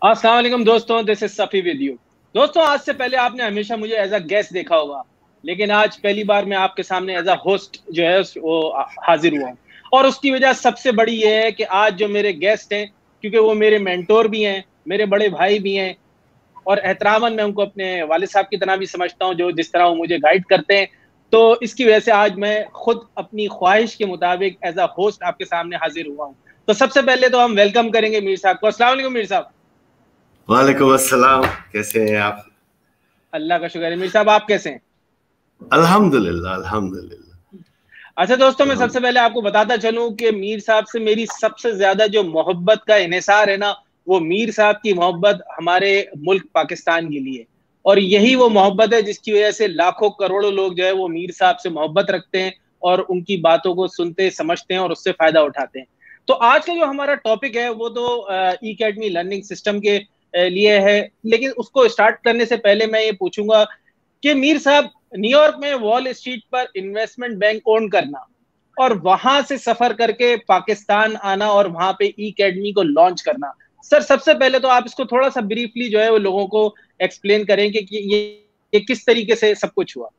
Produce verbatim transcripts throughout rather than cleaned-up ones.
अस्सलाम वालेकुम दोस्तों, this is Safi with you. दोस्तों, आज से पहले आपने हमेशा मुझे एज अ गेस्ट देखा होगा, लेकिन आज पहली बार मैं आपके सामने एज अ होस्ट जो है वो हाजिर हुआ हूँ। और उसकी वजह सबसे बड़ी ये है कि आज जो मेरे गेस्ट हैं, क्योंकि वो मेरे मेंटोर भी हैं, मेरे बड़े भाई भी हैं, और एहतरामन मैं उनको अपने वालिद साहब की तरह भी समझता हूँ, जो जिस तरह वो मुझे गाइड करते हैं। तो इसकी वजह से आज मैं खुद अपनी ख्वाहिश के मुताबिक एज अ होस्ट आपके सामने हाजिर हुआ हूँ। तो सबसे पहले तो हम वेलकम करेंगे मीर साहब को। अस्सलाम वालेकुम मीर साहब। वालेकुम अस्सलाम, कैसे हैं आप? अल्लाह का शुक्र है। मीर साहब, आप कैसे हैं? अल्हम्दुलिल्लाह अल्हम्दुलिल्लाह। अच्छा दोस्तों, मैं सबसे पहले आपको बताता चलूं कि मीर साहब से मेरी सबसे ज्यादा जो मोहब्बत का इन्हिसार है ना, वो मीर साहब की मोहब्बत हमारे मुल्क पाकिस्तान के लिए। और यही वो मोहब्बत है जिसकी वजह से लाखों करोड़ों लोग जो है वो मीर साहब से मोहब्बत रखते हैं और उनकी बातों को सुनते समझते हैं और उससे फायदा उठाते हैं। तो आज का जो हमारा टॉपिक है वो तो ई अकेडमी लर्निंग सिस्टम के लिए है, लेकिन उसको स्टार्ट करने से पहले मैं ये पूछूंगा कि मीर साहब, न्यूयॉर्क में वॉल स्ट्रीट पर इन्वेस्टमेंट बैंक ओन करना और वहां से सफर करके पाकिस्तान आना और वहां पे ई अकेडमी को लॉन्च करना, सर सबसे पहले तो आप इसको थोड़ा सा ब्रीफली जो है वो लोगों को एक्सप्लेन करें कि ये ये किस तरीके से सब कुछ हुआ।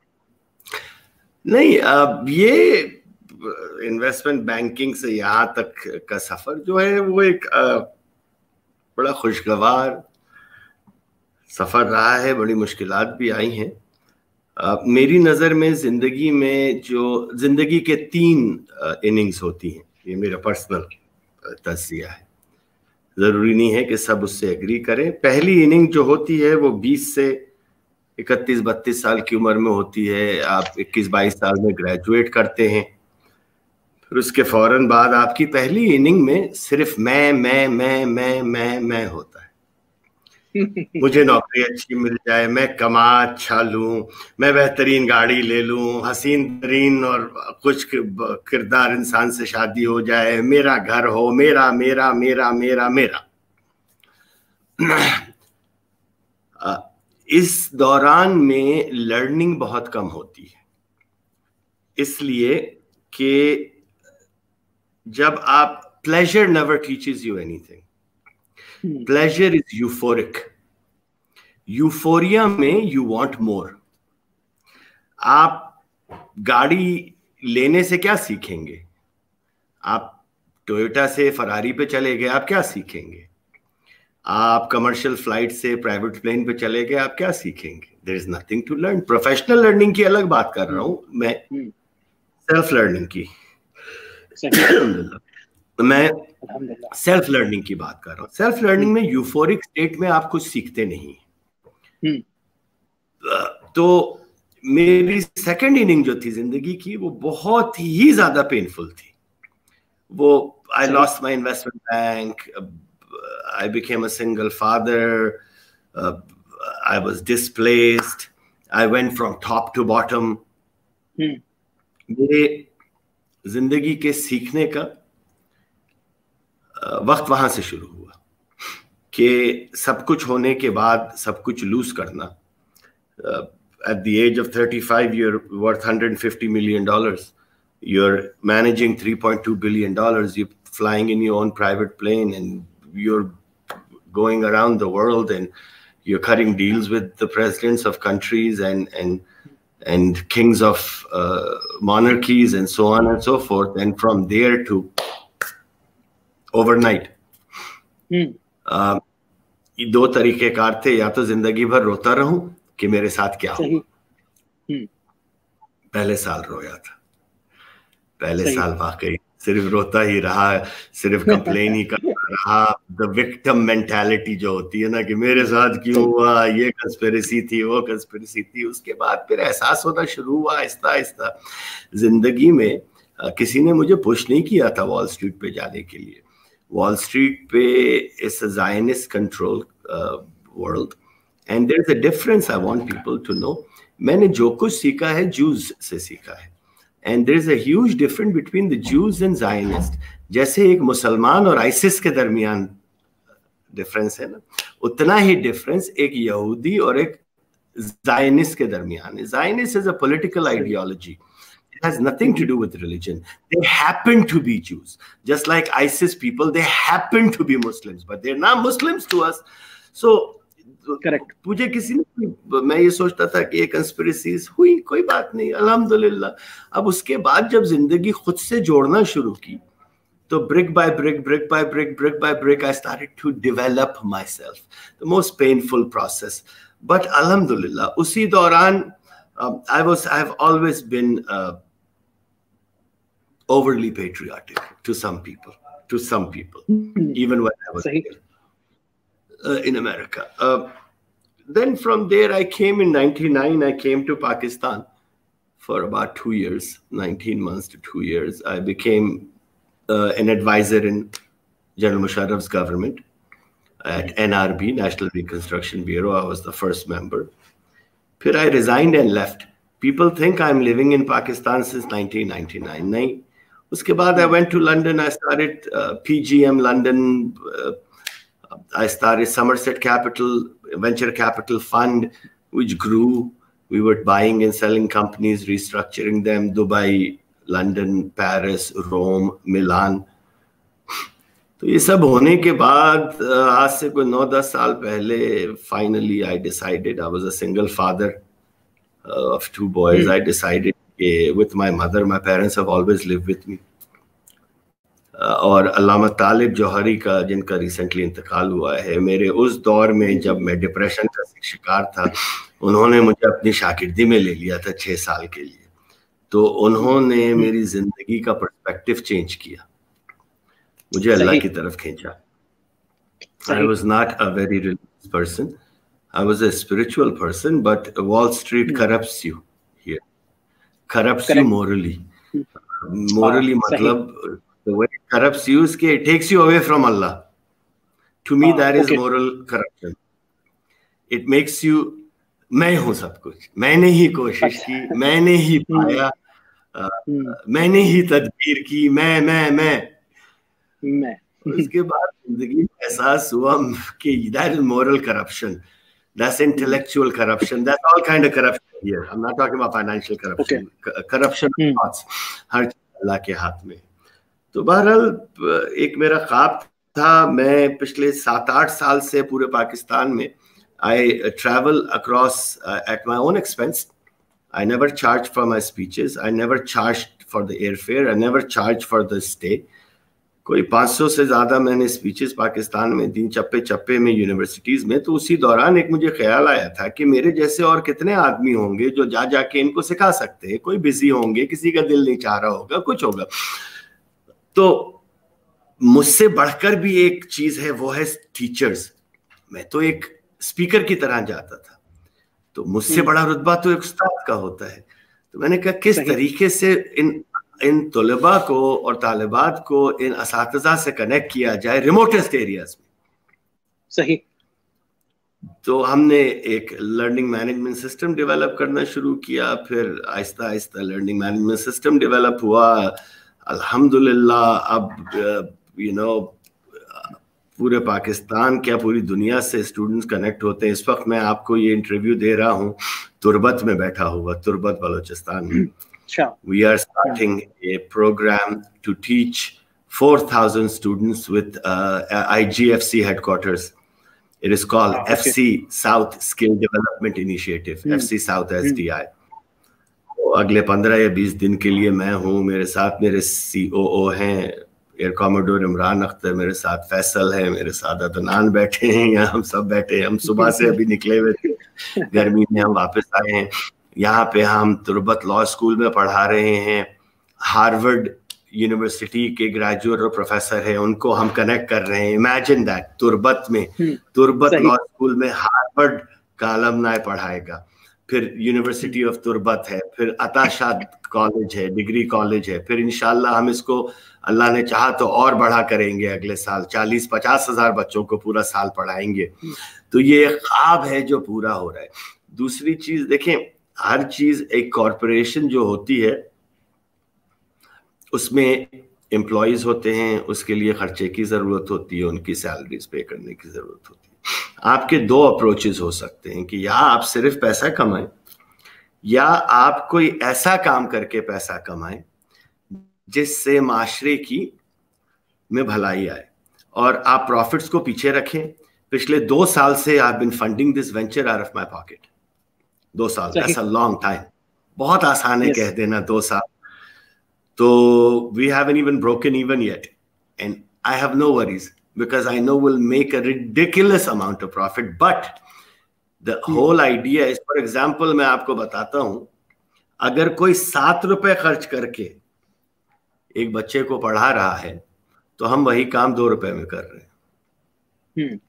नहीं, अब ये इन्वेस्टमेंट बैंकिंग से यहाँ तक का सफर जो है वो एक बड़ा खुशगवार सफर रहा है। बड़ी मुश्किलात भी आई हैं। Uh, मेरी नज़र में ज़िंदगी में जो ज़िंदगी के तीन इनिंग्स होती हैं, ये मेरा पर्सनल तज़किया है, ज़रूरी नहीं है कि सब उससे एग्री करें। पहली इनिंग जो होती है वो बीस से इकतीस बत्तीस साल की उम्र में होती है। आप इक्कीस बाईस साल में ग्रेजुएट करते हैं, फिर उसके फ़ौरन बाद आपकी पहली इनिंग में सिर्फ मैं मैं मैं मैं मैं मैं होता है। मुझे नौकरी अच्छी मिल जाए, मैं कमा अच्छा लूं, मैं बेहतरीन गाड़ी ले लूं, हसीन तरीन और कुछ किरदार इंसान से शादी हो जाए, मेरा घर हो, मेरा मेरा मेरा मेरा मेरा। इस दौरान में लर्निंग बहुत कम होती है, इसलिए कि जब आप pleasure never teaches you anything. Pleasure is euphoric. Euphoria में यू वांट मोर। आप गाड़ी लेने से क्या सीखेंगे? आप टोयोटा से फरारी पे चले गए, आप क्या सीखेंगे? आप कमर्शियल फ्लाइट से प्राइवेट प्लेन पे चले गए, आप क्या सीखेंगे? There is nothing to learn. Professional learning की अलग बात कर रहा हूं मैं, सेल्फ लर्निंग की मैं सेल्फ लर्निंग की बात कर रहा हूं। सेल्फ लर्निंग में यूफोरिक स्टेट में आप कुछ सीखते नहीं। तो मेरी सेकंड इनिंग जो थी जिंदगी की, वो बहुत ही ज्यादा पेनफुल थी। वो I lost my investment bank, I became a single father, I was displaced, I went from top to bottom. मेरे जिंदगी के सीखने का वक्त वहां से शुरू हुआ कि सब कुछ होने के बाद सब कुछ लूज करना। Uh, at the age of thirty-five, you're worth one hundred fifty million dollars. You're managing three point two billion dollars. You're flying in your own private plane, and you're going around the world, and you're cutting deals with the presidents of countries and and and kings of uh, monarchies and so on and so forth. And from there to overnight. Hmm. Uh, ये दो तरीके car थे, या तो जिंदगी भर रोता रहूं कि मेरे साथ क्या हुआ। पहले साल रोया था, पहले साल वाकई सिर्फ रोता ही रहा, सिर्फ कंप्लेन ही करता रहा। द विक्टिम मेंटालिटी जो होती है ना, कि मेरे साथ क्यों हुआ, ये कंस्पिरेसी थी, वो कंस्पिरेसी थी। उसके बाद फिर एहसास होना शुरू हुआ आहिस्ता आहिस्ता जिंदगी में। किसी ने मुझे पुश नहीं किया था वॉल स्ट्रीट पे जाने के लिए। वॉल स्ट्रीट पे it's a Zionist control world, and there is a difference I want people to know. मैंने जो कुछ सीखा है जूज से सीखा है, and there is a huge difference between the Jews and Zionist. जैसे एक मुसलमान और आइसिस के दरमियान डिफरेंस है ना, उतना ही डिफरेंस एक यहूदी और एक ज़ायनिस्ट के दरमियान है। Zionist is a political ideology, It has nothing to do with religion. They happen to be Jews. Just like ISIS people, they happen to be Muslims, but they're not Muslims to us. So, correct. मुझे किसी ने, मैं ये सोचता था कि ये conspiracies हुई, कोई बात नहीं, अल्हम्दुलिल्लाह. अब उसके बाद जब जिंदगी खुद से जोड़ना शुरू की, तो brick by brick, brick by brick, brick by brick, I started to develop myself. The most painful process. But alhamdulillah, usi dauran, um, I was, I've always been uh, overly patriotic to some people, to some people, even when I was uh, in America. Uh, then from there, I came in ninety-nine, I came to Pakistan for about two years, nineteen months to two years. I became Uh, an advisor in General Musharraf's government at N R B, National Reconstruction Bureau. I was the first member. Then I resigned and left. People think I'm living in Pakistan since nineteen ninety-nine. Nahin. Uske baad I went to London. I started uh, P G M London. Uh, I started Somerset Capital, Venture Capital Fund, which grew. We were buying and selling companies, restructuring them. Dubai, London, Paris, Rome, Milan. तो ये सब होने के बाद आज से कोई नौ दस साल पहले finally I decided, I was a single father of two boys. I decided कि with my mother, my parents have always lived with me. और अल्लामा तालिब जौहरी का, जिनका रिसेंटली इंतकाल हुआ है, मेरे उस दौर में जब मैं डिप्रेशन का शिकार था, उन्होंने मुझे अपनी शागिर्दी में ले लिया था छः साल के लिए. तो उन्होंने मेरी जिंदगी का पर्सपेक्टिव चेंज किया, मुझे अल्लाह की तरफ खींचा. I was not a very religious person. I was a spiritual person, but Wall Street corrupts you here. Corrupts Correct. you morally. Morally matlab, the way it corrupts you is that it takes you away from Allah. To me, that is okay. moral corruption. It makes you, मैं हूँ सब कुछ, मैंने ही कोशिश की, मैंने ही पाया, मैंने ही तदबीर की, मैं मैं मैं मैं उसके बाद जिंदगी में एहसास हुआ कि that is moral corruption, that's intellectual corruption, that's all kind of corruption here. I'm not talking about financial corruption. Okay. corruption of thoughts, हर चीज अल्लाह के हाथ में. तो बहरहाल एक मेरा ख्वाब था, मैं पिछले सात आठ साल से पूरे पाकिस्तान में I travel across uh, at my own expense. I never charged for my speeches. I never charged for the airfare. I never charged for the stay. कोई पाँच सौ से ज़्यादा मैंने स्पीचेस पाकिस्तान में दी, चप्पे चप्पे में, यूनिवर्सिटीज़ में. तो उसी दौरान एक मुझे ख्याल आया था कि मेरे जैसे और कितने आदमी होंगे जो जा जाके इनको सिखा सकते हैं. कोई बिजी होंगे, किसी का दिल नहीं चाह रहा होगा, कुछ होगा. तो मुझसे बढ़कर भी एक चीज़ है, वो है टीचर्स. मैं तो एक स्पीकर की तरह जाता था, तो मुझसे बड़ा रुतबा तो एक उस्ताद का होता है. तो मैंने कहा किस तरीके से इन इन तलबा को और तालिबात को इन असातिज़ा से कनेक्ट किया जाए रिमोटेस्ट एरियाज में. सही. तो हमने एक लर्निंग मैनेजमेंट सिस्टम डेवलप करना शुरू किया. फिर Aahista Aahista learning management system develop हुआ. अल्हम्दुलिल्लाह अब यू नो पूरे पाकिस्तान, क्या पूरी दुनिया से स्टूडेंट्स कनेक्ट होते हैं. इस वक्त मैं आपको ये इंटरव्यू दे रहा हूँ तुर्बत में बैठा हुआ, तुर्बत बलोचिस्तान में. We are starting a program to teach four thousand students with uh, I G F C headquarters. It is called oh, okay. F C South Skill Development Initiative, hmm. F C South S D I. तो अगले पंद्रह या बीस दिन के लिए मैं हूँ. मेरे साथ मेरे C O O हैं, एयर कॉमोडोर इमरान अख्तर, मेरे साथ फैसल है, मेरे साथ अदनान बैठे हैं, यहाँ हम सब बैठे हैं. हम सुबह से अभी निकले हुए थे, गर्मी में हम वापस आए हैं. यहाँ पे हम तुर्बत लॉ स्कूल में पढ़ा रहे हैं. हार्वर्ड यूनिवर्सिटी के ग्रेजुएट और प्रोफेसर हैं, उनको हम कनेक्ट कर रहे हैं. इमेजिन दैट, तुर्बत में, तुर्बत लॉ स्कूल में हार्वर्ड का अलमनाई पढ़ाएगा. फिर यूनिवर्सिटी ऑफ तुर्बत है, फिर अताशाद कॉलेज है, डिग्री कॉलेज है. फिर इंशाल्लाह हम इसको अल्लाह ने चाहा तो और बड़ा करेंगे. अगले साल चालीस पचास हजार बच्चों को पूरा साल पढ़ाएंगे. तो ये एक ख्वाब है जो पूरा हो रहा है. दूसरी चीज देखें, हर चीज एक कॉरपोरेशन जो होती है उसमें एम्प्लॉयज होते हैं, उसके लिए खर्चे की जरूरत होती है, उनकी सैलरीज पे करने की जरूरत होती है. आपके दो अप्रोचेस हो सकते हैं कि या आप सिर्फ पैसा कमाएं یا آپ کوئی ایسا کام کر کے پیسہ کمائیں جس سے معاشرے کی میں بھلائی آئے, اور آپ پروفٹس کو پیچھے رکھیں. پچھلے دو سال سے I've been funding this venture out of my pocket. دو سال, that's a long time. بہت آسان ہے کہہ دینا دو سال. تو we haven't even broken even yet, and I have no worries because I know we'll make a ridiculous amount of profit. But the whole idea is, for example, میں آپ کو بتاتا ہوں, اگر کوئی سات روپے خرچ کر کے ایک بچے کو پڑھا رہا ہے تو ہم وہی کام دو روپے میں کر رہے ہیں.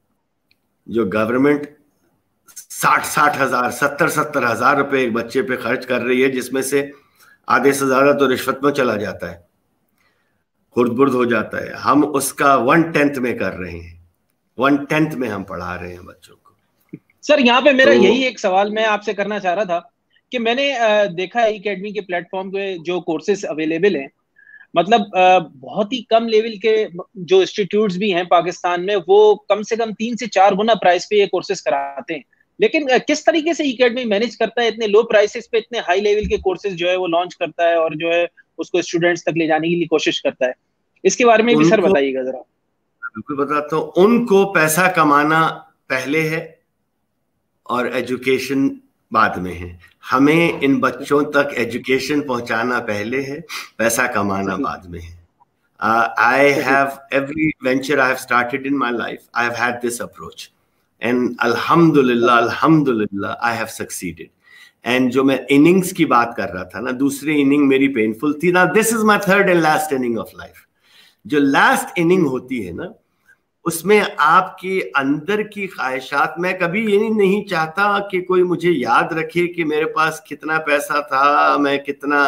جو گورنمنٹ ساٹھ ساٹھ ہزار ستر ستر ہزار روپے ایک بچے پہ خرچ کر رہی ہے, جس میں سے آدھے سے زیادہ تو رشوت میں چلا جاتا ہے, خرد برد ہو جاتا ہے, ہم اس کا ون ٹینتھ میں کر رہے ہیں. ون ٹینتھ میں ہم پڑھا رہے ہیں بچوں کو. سر یہاں پہ میرا یہی ایک سوال میں آپ سے کرنا چاہ رہا تھا کہ میں نے دیکھا ہے اکیڈمی کے پلیٹ فارم پہ جو کورسز اویلیبل ہیں, مطلب بہت ہی کم لیول کے جو انسٹیٹیوٹس بھی ہیں پاکستان میں, وہ کم سے کم تین سے چار گنا پرائس پہ یہ کورسز کراتے ہیں. لیکن کس طریقے سے اکیڈمی مینج کرتا ہے اتنے لو پرائسز پہ اتنے ہائی لیول کے کورسز جو ہے وہ لانچ کرتا ہے اور جو ہے اس کو اسٹوڈنٹس تک لے جانے کی کوشش کرتا ہے؟ اس کے بارے میں بھی سر بتائیے گا ذرا. بالکل بتاتا ہوں. ان کو پیسہ کمانا پہلے ہے اور ایجوکیشن بعد میں ہے. ہمیں ان بچوں تک ایجوکیشن پہنچانا پہلے ہے, پیسہ کمانا بعد میں ہے. I have every venture I have started in my life, I have had this approach, and alhamdulillah alhamdulillah I have succeeded. And جو میں innings کی بات کر رہا تھا نا, دوسری اننگ میری پینفل تھی نا. This is my third and last inning of life. جو last inning ہوتی ہے نا, اس میں آپ کے اندر کی خواہشات, میں کبھی یہ نہیں چاہتا کہ کوئی مجھے یاد رکھے کہ میرے پاس کتنا پیسہ تھا, میں کتنا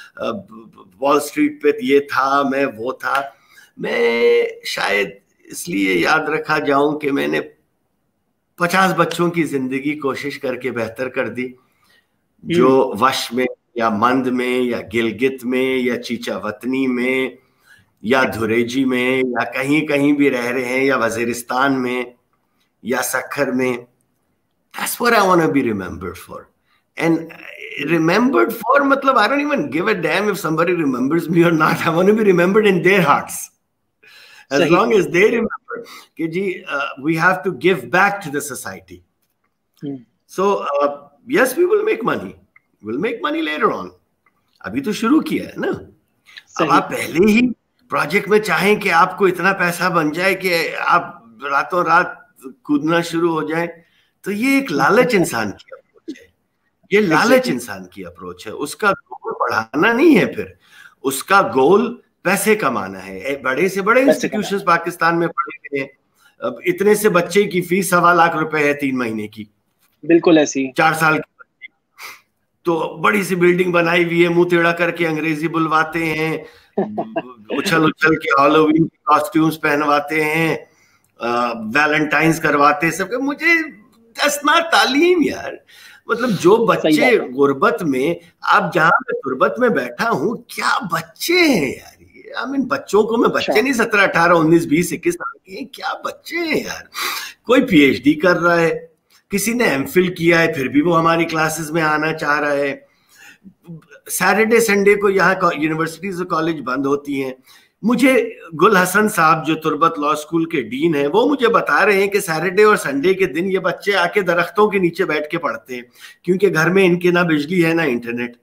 وال اسٹریٹ پہ یہ تھا, میں وہ تھا. میں شاید اس لیے یاد رکھا جاؤں کہ میں نے پچاس بچوں کی زندگی کوشش کر کے بہتر کر دی, جو وش میں یا مند میں یا گلگت میں یا چیچا وطنی میں یا دھریجی میں یا کہیں کہیں بھی رہ رہے ہیں, یا وزیرستان میں یا سکھر میں. That's what I want to be remembered for. And remembered for, matlab, I don't even give a damn if somebody remembers me or not. I want to be remembered in their hearts. As Sahi. long as they remember کہ جی uh, we have to give back to the society. Hmm. So uh, yes, we will make money. We'll make money later on. ابھی تو شروع کیا ہے نا. اب آپ پہلے ہی پروجیکٹ میں چاہیں کہ آپ کو اتنا پیسہ بن جائے کہ آپ راتوں رات کودنا شروع ہو جائیں, تو یہ ایک لالچ انسان کی اپروچ ہے. یہ لالچ انسان کی اپروچ ہے. اس کا گول پڑھانا نہیں ہے, پھر اس کا گول پیسے کمانا ہے. بڑے سے بڑے انسٹیٹیوشنز پاکستان میں پڑھے گئے ہیں. اب اتنے سے بچے کی فیس سوا لاکھ روپے ہے تین مہینے کی, بالکل ایسی, چار سال کی. تو بڑی سی بلڈنگ بنائی ہوئی ہے, منہ ٹیڑھا کر کے انگریزی بلواتے ہیں, اچھل اچھل کے ہالووین کے کاسٹیومز پہنواتے ہیں, ویلنٹائنز کرواتے ہیں سب. مجھے that's not تعلیم یار. مطلب جو بچے غربت میں, آپ جہاں میں غربت میں بیٹھا ہوں, کیا بچے ہیں یار. I mean, بچوں کو میں بچے نہیں سترہ اٹھارہ انیس بیس اکیس سال کے, کیا بچے ہیں یار. کوئی پی ایچ ڈی کر رہا ہے, کسی نے ایم فل کیا ہے, پھر بھی وہ ہماری کلاسز میں آنا چاہ رہا ہے. سیٹرڈے سنڈے کو یہاں یونیورسٹیز اور کالج بند ہوتی ہیں. مجھے گل حسن صاحب جو تربت لا اسکول کے ڈین ہیں, وہ مجھے بتا رہے ہیں کہ سیٹرڈے اور سنڈے کے دن یہ بچے آ کے درختوں کے نیچے بیٹھ کے پڑھتے ہیں, کیونکہ گھر میں ان کے نہ بجلی ہے نہ انٹرنیٹ.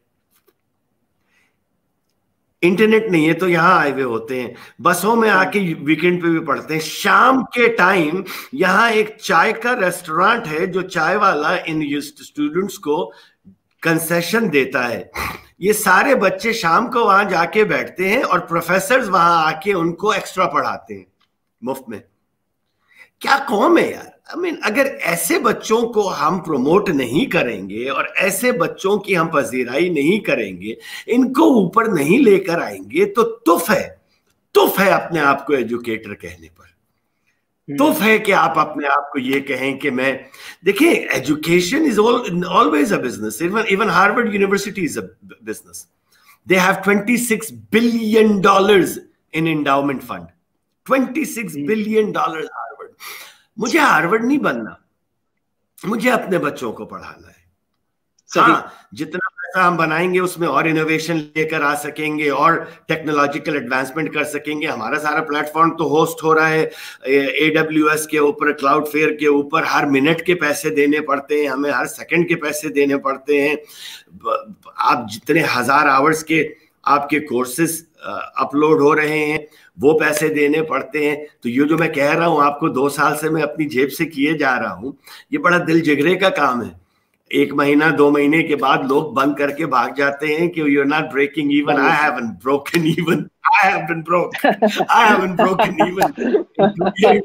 انٹرنیٹ نہیں ہے تو یہاں آئے ہوئے ہوتے ہیں, بسوں میں آ کے ویکینڈ پہ بھی پڑھتے ہیں. شام کے ٹائم یہاں ایک چائے کا ریسٹورانٹ ہے, جو چائے والا ان اسٹوڈنٹس کو کنسیشن دیتا ہے. یہ سارے بچے شام کو وہاں جا کے بیٹھتے ہیں اور پروفیسرز وہاں آ کے ان کو ایکسٹرا پڑھاتے ہیں مفت میں. کیا قوم ہے یار. I mean, اگر ایسے بچوں کو ہم پروموٹ نہیں کریں گے اور ایسے بچوں کی ہم پذیرائی نہیں کریں گے, ان کو اوپر نہیں لے کر آئیں گے, تو تف ہے, تف ہے اپنے آپ کو ایجوکیٹر کہنے پر. تف ہے کہ آپ اپنے آپ کو یہ کہیں کہ میں, دیکھیں education is always a business. Even Harvard University is a business. They have twenty six billion dollars in endowment fund. Twenty six billion dollars Harvard. مجھے ہارورڈ نہیں بننا, مجھے اپنے بچوں کو پڑھانا ہے. ہاں جتنا پیسہ ہم بنائیں گے اس میں اور انوویشن لے کر آ سکیں گے اور ٹیکنالوجیکل ایڈوانسمنٹ کر سکیں گے. ہمارا سارا پلیٹ فارم تو ہوسٹ ہو رہا ہے اے ڈبلیو ایس کے اوپر, کلاؤڈ فیئر کے اوپر. ہر منٹ کے پیسے دینے پڑتے ہیں ہمیں, ہر سیکنڈ کے پیسے دینے پڑتے ہیں. آپ جتنے ہزار آورس کے آپ کے کورسز اپلوڈ ہو رہے ہیں وہ پیسے دینے پڑتے ہیں. تو یہ جو میں کہہ رہا ہوں آپ کو دو سال سے میں اپنی جیب سے کیے جا رہا ہوں, یہ بڑا دل جگرے کا کام ہے. ایک مہینہ دو مہینے کے بعد لوگ بند کر کے بھاگ جاتے ہیں کہ you are not breaking even. I haven't broken even, I have been broke, I haven't broken even.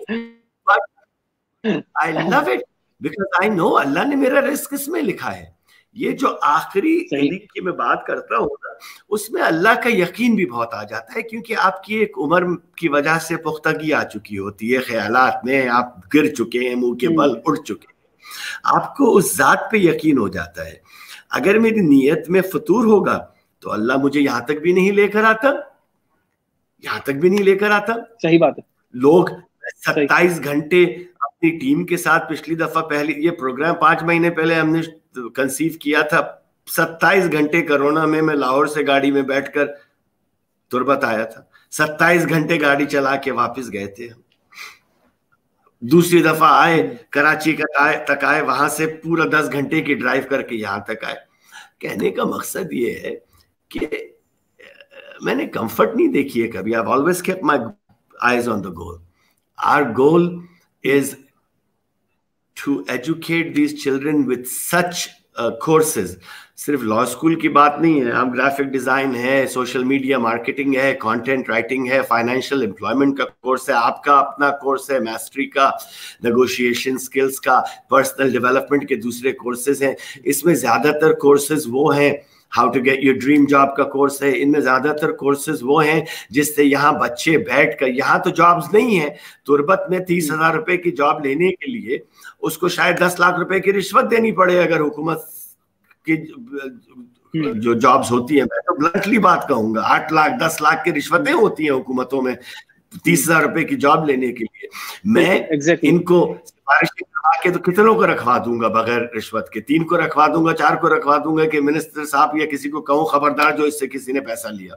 I love it because I know اللہ نے میرا رزق اس میں لکھا ہے. یہ جو آخری رزق کی میں بات کرتا ہوں نا اس میں اللہ کا یقین بھی بہت آ جاتا ہے, کیونکہ آپ کی ایک عمر کی وجہ سے پختگی آ چکی ہوتی ہے خیالات میں, آپ گر چکے ہیں, منہ کے بل اڑ چکے ہیں, آپ کو اس ذات پہ یقین ہو جاتا ہے. اگر میری نیت میں فطور ہوگا تو اللہ مجھے یہاں تک بھی نہیں لے کر آتا, یہاں تک بھی نہیں لے کر آتا. صحیح بات ہے. لوگ ستائیس گھنٹے اپنی ٹیم کے ساتھ, پچھلی دفعہ پہلی یہ پروگرام پانچ مہینے پہلے ہم نے کنسیو کیا تھا, ستائیس گھنٹے کرونا میں میں لاہور سے گاڑی میں بیٹھ کر تربت آیا تھا, ستائیس گھنٹے گاڑی چلا کے واپس گئے تھے ہم. دوسری دفعہ آئے کراچی تک آئے, وہاں سے پورا دس گھنٹے کی ڈرائیو کر کے یہاں تک آئے. کہنے کا مقصد یہ ہے کہ میں نے کمفرٹ نہیں دیکھی ہے کبھی. I've always kept my eyes on the goal. Our goal is to educate these children with such uh, courses. صرف لا اسکول کی بات نہیں ہے, ہم گرافک ڈیزائن ہے, سوشل میڈیا مارکیٹنگ ہے, کانٹینٹ رائٹنگ ہے, فائنینشیل امپلائمنٹ کا کورس ہے, آپ کا اپنا کورس ہے, میسٹری کا, نیگوشیشن سکلز کا, پرسنل ڈیولپمنٹ کے دوسرے کورسز ہیں. اس میں زیادہ تر کورسز وہ ہیں, how to get your dream job کا کورس ہے. ان میں زیادہ تر کورسز وہ ہیں جس سے یہاں بچے بیٹھ کر, یہاں تو جابز نہیں ہیں, تربت میں تیس ہزار روپے کی جاب لینے کے لیے اس کو شاید دس لاکھ روپے کی رشوت دینی پڑے اگر حکومت کی جو جابز ہوتی ہیں. میں تو بلنٹلی بات کہوں گا, آٹھ لاکھ دس لاکھ کی رشوتیں ہوتی ہیں حکومتوں میں تیس ہزار روپے کی جاب لینے کے لیے. میں ان کو سفارشیں کروا کے تو کتنوں کو رکھوا دوں گا بغیر رشوت کے, تین کو رکھوا دوں گا, چار کو رکھوا دوں گا کہ منسٹر صاحب یا کسی کو کہوں خبردار جو اس سے کسی نے پیسہ لیا.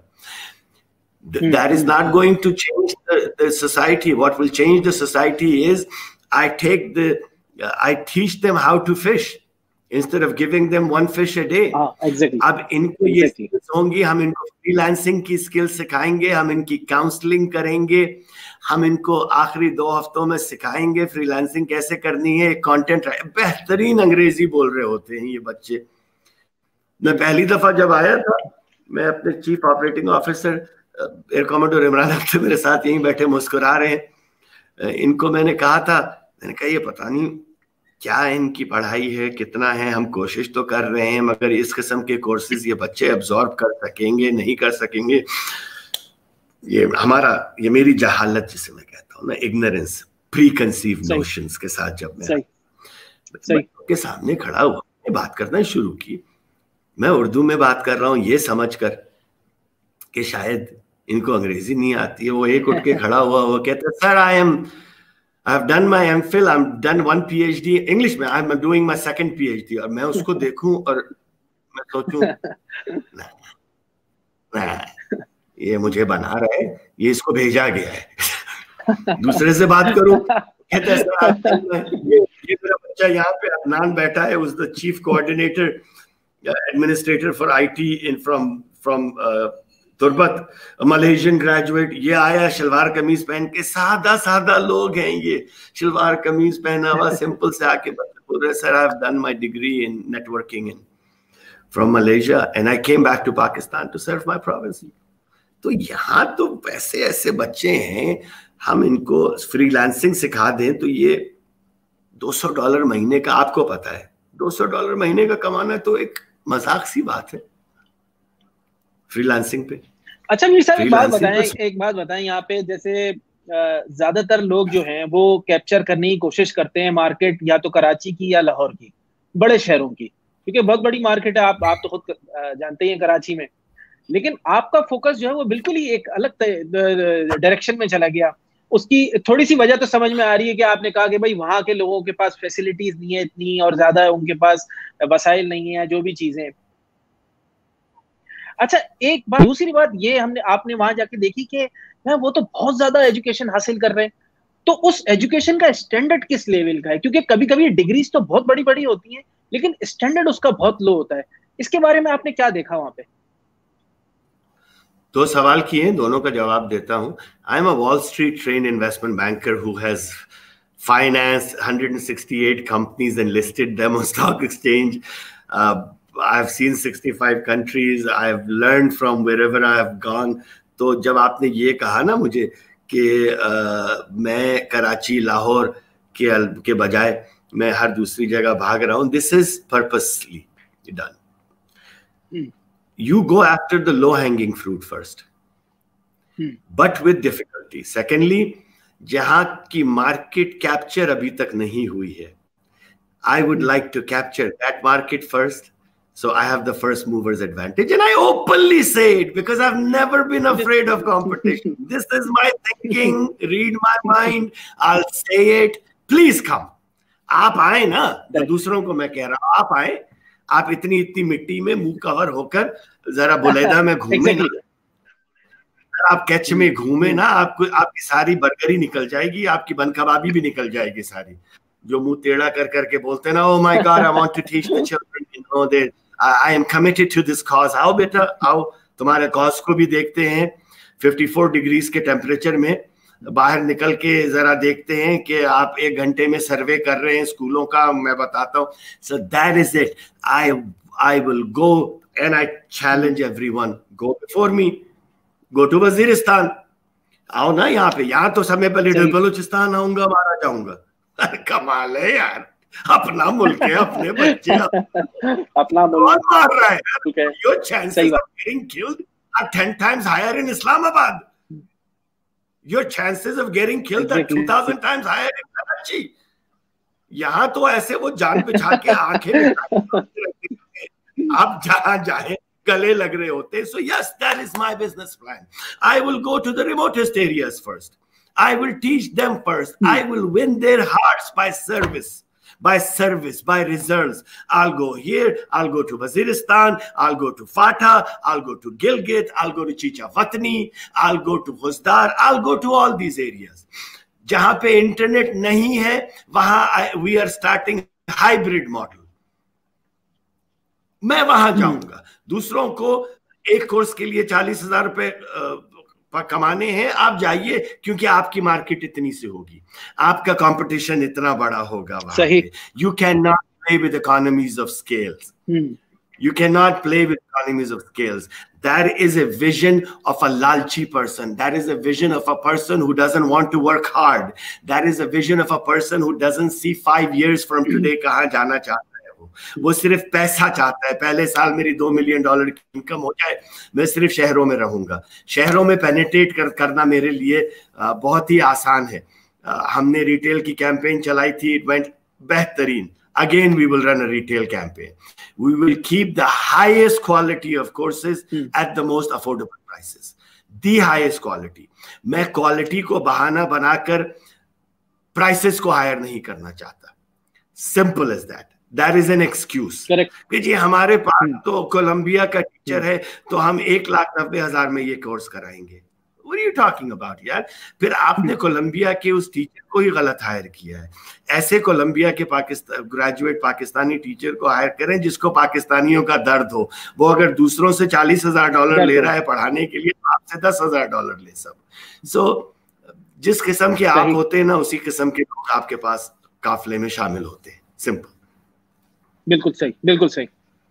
That is not going to change the, the society. What will change the society is I take the I teach them how to fish instead of giving them one fish a day. ah, exactly. اب ان کو یہ skills ہوں گی, ہم ان کو free lancing کی skill سکھائیں گے, ہم ان کی کاؤنسلنگ کریں گے, ہم ان کو آخری دو ہفتوں میں سکھائیں گے فری لانسنگ کیسے کرنی ہے. کانٹینٹ بہترین انگریزی بول رہے ہوتے ہیں یہ بچے. میں پہلی دفعہ جب آیا تھا, میں اپنے chief operating officer air commander Imran Akhtar میرے ساتھ یہیں بیٹھے مسکرا رہے ہیں, ان کو میں نے کہا تھا, میں نے کہا یہ پتہ نہیں کیا ان کی پڑھائی ہے, کتنا ہے, ہم کوشش تو کر رہے ہیں مگر اس قسم کے کورسز یہ بچے ابزارب کر سکیں گے نہیں کر سکیں گے. یہ ہمارا, یہ میری جہالت جسے میں کہتا ہوں نا, اگنورینس, پری کنسیو نوشنز کے ساتھ جب میں کے سامنے کھڑا ہوا, میں بات کرنا شروع کی, میں اردو میں بات کر رہا ہوں یہ سمجھ کر کہ شاید ان کو انگریزی نہیں آتی ہے. وہ ایک اٹھ کے کھڑا ہوا, وہ کہتا sir I am I have done my M Phil, I'm done one P H D English میں, I'm doing my second P H D. اور میں اس کو دیکھوں اور میں سوچوں یہ مجھے بنا رہا ہے, یہ اس کو بھیجا گیا ہے. دوسرے سے بات کروں, کہتا ہے یہ میرا بچہ یہاں پہ عدنان بیٹھا ہے, was the chief coordinator administrator for I T in from from uh, Turbat, Malaysian graduate. یہ آیا شلوار قمیض پہن کے, سادہ سادہ لوگ ہیں یہ, شلوار قمیض پہنا ہوا سمپل سے آ کے بول رہے sir I have done my degree in networking in from Malaysia and I came back to Pakistan to serve my province. تو یہاں تو ایسے ایسے بچے ہیں, ہم ان کو فری لانسنگ سکھا دیں تو یہ دو سو ڈالر مہینے کا, آپ کو پتا ہے دو سو ڈالر مہینے کا کمانا تو ایک مذاق سی بات ہے فری لانسنگ پہ. اچھا میر صاحب ایک بات بتائیں, ایک بات بتائیں یہاں پہ, جیسے زیادہ تر لوگ جو ہیں وہ کیپچر کرنے کی کوشش کرتے ہیں مارکیٹ یا تو کراچی کی یا لاہور کی, بڑے شہروں کی, کیونکہ بہت بڑی مارکیٹ ہے, آپ آپ تو خود جانتے ہی ہیں کراچی میں. لیکن آپ کا فوکس جو ہے وہ بالکل ہی ایک الگ ڈائریکشن میں چلا گیا. اس کی تھوڑی سی وجہ تو سمجھ میں آ رہی ہے کہ آپ نے کہا کہ بھائی وہاں کے لوگوں کے پاس فیسلٹیز نہیں ہے اتنی اور زیادہ ان کے پاس وسائل نہیں ہیں جو بھی چیزیں. اچھا ایک بات دوسری بات یہ ہم نے آپ نے وہاں جا کے دیکھی کہ وہ تو بہت زیادہ ایجوکیشن حاصل کر رہے ہیں, تو اس ایجوکیشن کا اسٹینڈرڈ کس لیول کا ہے؟ کیونکہ کبھی کبھی ڈگریز تو بہت بڑی بڑی ہوتی ہیں لیکن اسٹینڈرڈ اس کا بہت لو ہوتا ہے. اس کے بارے میں آپ نے کیا دیکھا وہاں پہ؟ دو سوال کیے ہیں, دونوں کا جواب دیتا ہوں. آئی am a Wall Street trained investment banker who has financed one hundred sixty-eight companies and listed them on stock exchange. Uh, I've seen sixty-five countries. I've learned from wherever I have gone. تو جب آپ نے یہ کہا نا مجھے کہ میں کراچی لاہور کے بجائے میں ہر دوسری جگہ بھاگ رہا ہوں, this is purposely done. Hmm. You go after the low hanging fruit first, hmm. but with difficulty. Secondly, جہاں کی مارکیٹ کیپچر ابھی تک نہیں ہوئی ہے, I would like to capture that market first. So I have the first mover's advantage, and I openly say it because I've never been afraid of competition. This is my thinking. Read my mind. I'll say it. Please come. آپ آئے نا, جو دوسروں کو میں کہہ رہا ہوں, آپ آئے, آپ اتنی اتنی مٹی میں منہ کور ہو کر ذرا بلیدہ میں گھومیں نا, آپ کیچ میں گھومیں نا, آپ کو آپ کی ساری برگری نکل جائے گی, آپ کی بن کبابی بھی نکل جائے گی ساری, جو منہ ٹیڑھا کر کر کے بولتے ہیں نا, oh my God, I want to teach the children, you know, that I am committed to this cause. آؤ بیٹا آؤ, تمہارے کاز کو بھی دیکھتے ہیں. ففٹی فور ڈگریز کے ٹیمپریچر میں باہر نکل کے ذرا دیکھتے ہیں کہ آپ ایک گھنٹے میں سروے کر رہے ہیں اسکولوں کا, میں بتاتا ہوں. So that is it. I I will go and I challenge everyone. Go before me. Go to Waziristan. آؤ نا یہاں پہ, یہاں تو سمے پہلے بلوچستان آؤں گا, مارا جاؤں گا. کمال ہے یار, اپنا ملک ہے, اپنے بچے, اپنا ملک مار رہا ہے. Your chances of getting killed are ten times higher in Islamabad. Your chances of getting killed are two thousand times higher in Karachi. یہاں تو ایسے وہ جان بچھا کے آنکھیں آپ جہاں جائیں گلے لگ رہے ہوتے. So yes, that is my business plan. I will go to the remotest areas first. I will teach them first. I will win their hearts by service. By service, by results. I'll go here, I'll go to Waziristan, I'll go to Fatah, I'll go to Gilgit, I'll go to Chicha Watni, I'll go to Ghuzdar, I'll go to all these areas. جہاں پہ internet نہیں ہے وہاں we are starting hybrid model. میں وہاں جاؤں گا. دوسروں کو ایک کورس کے لیے چالیس ہزار روپے کمانے ہیں, آپ جائیے, کیونکہ آپ کی مارکیٹ اتنی سے ہوگی, آپ کا کمپٹیشن اتنا بڑا ہوگا. You cannot play with economies of scales. Hmm. You cannot play with economies of scales. That is a vision of a lalchi person. That is a vision of a person who doesn't want to work hard. That is a vision of a person who doesn't see five years from today کہاں جانا چاہتا ہے. وہ صرف پیسہ چاہتا ہے, پہلے سال میری دو ملین ڈالر کی انکم ہو جائے, میں صرف شہروں میں رہوں گا. شہروں میں پینیٹریٹ کرنا میرے لیے بہت ہی آسان ہے. ہم نے ریٹیل کی کیمپین چلائی تھی, اٹ وینٹ بہترین. Again, we will run a retail campaign. We will keep the highest quality of courses hmm. at the most affordable prices. The highest quality. میں quality کو بہانہ بنا کر prices کو higher نہیں کرنا چاہتا. Simple as that. That is an excuse. کہ جی ہمارے پاس تو کولمبیا کا ٹیچر ہے تو ہم ایک لاکھ نبے ہزار میں یہ کورس کرائیں گے. What are you talking about یار؟ پھر آپ نے کولمبیا کے اس ٹیچر کو ہی غلط ہائر کیا ہے. ایسے کولمبیا کے پاکستان گریجویٹ پاکستانی ٹیچر کو ہائر کریں جس کو پاکستانیوں کا درد ہو. وہ اگر دوسروں سے چالیس ہزار ڈالر لے رہا ہے پڑھانے کے لیے, آپ سے دس ہزار ڈالر لے سب. سو جس قسم کے آپ ہوتے ہیں نا اسی قسم کے لوگ آپ کے پاس قافلے میں شامل ہوتے ہیں. سمپل. بالکل صحیح, بالکل صحیح.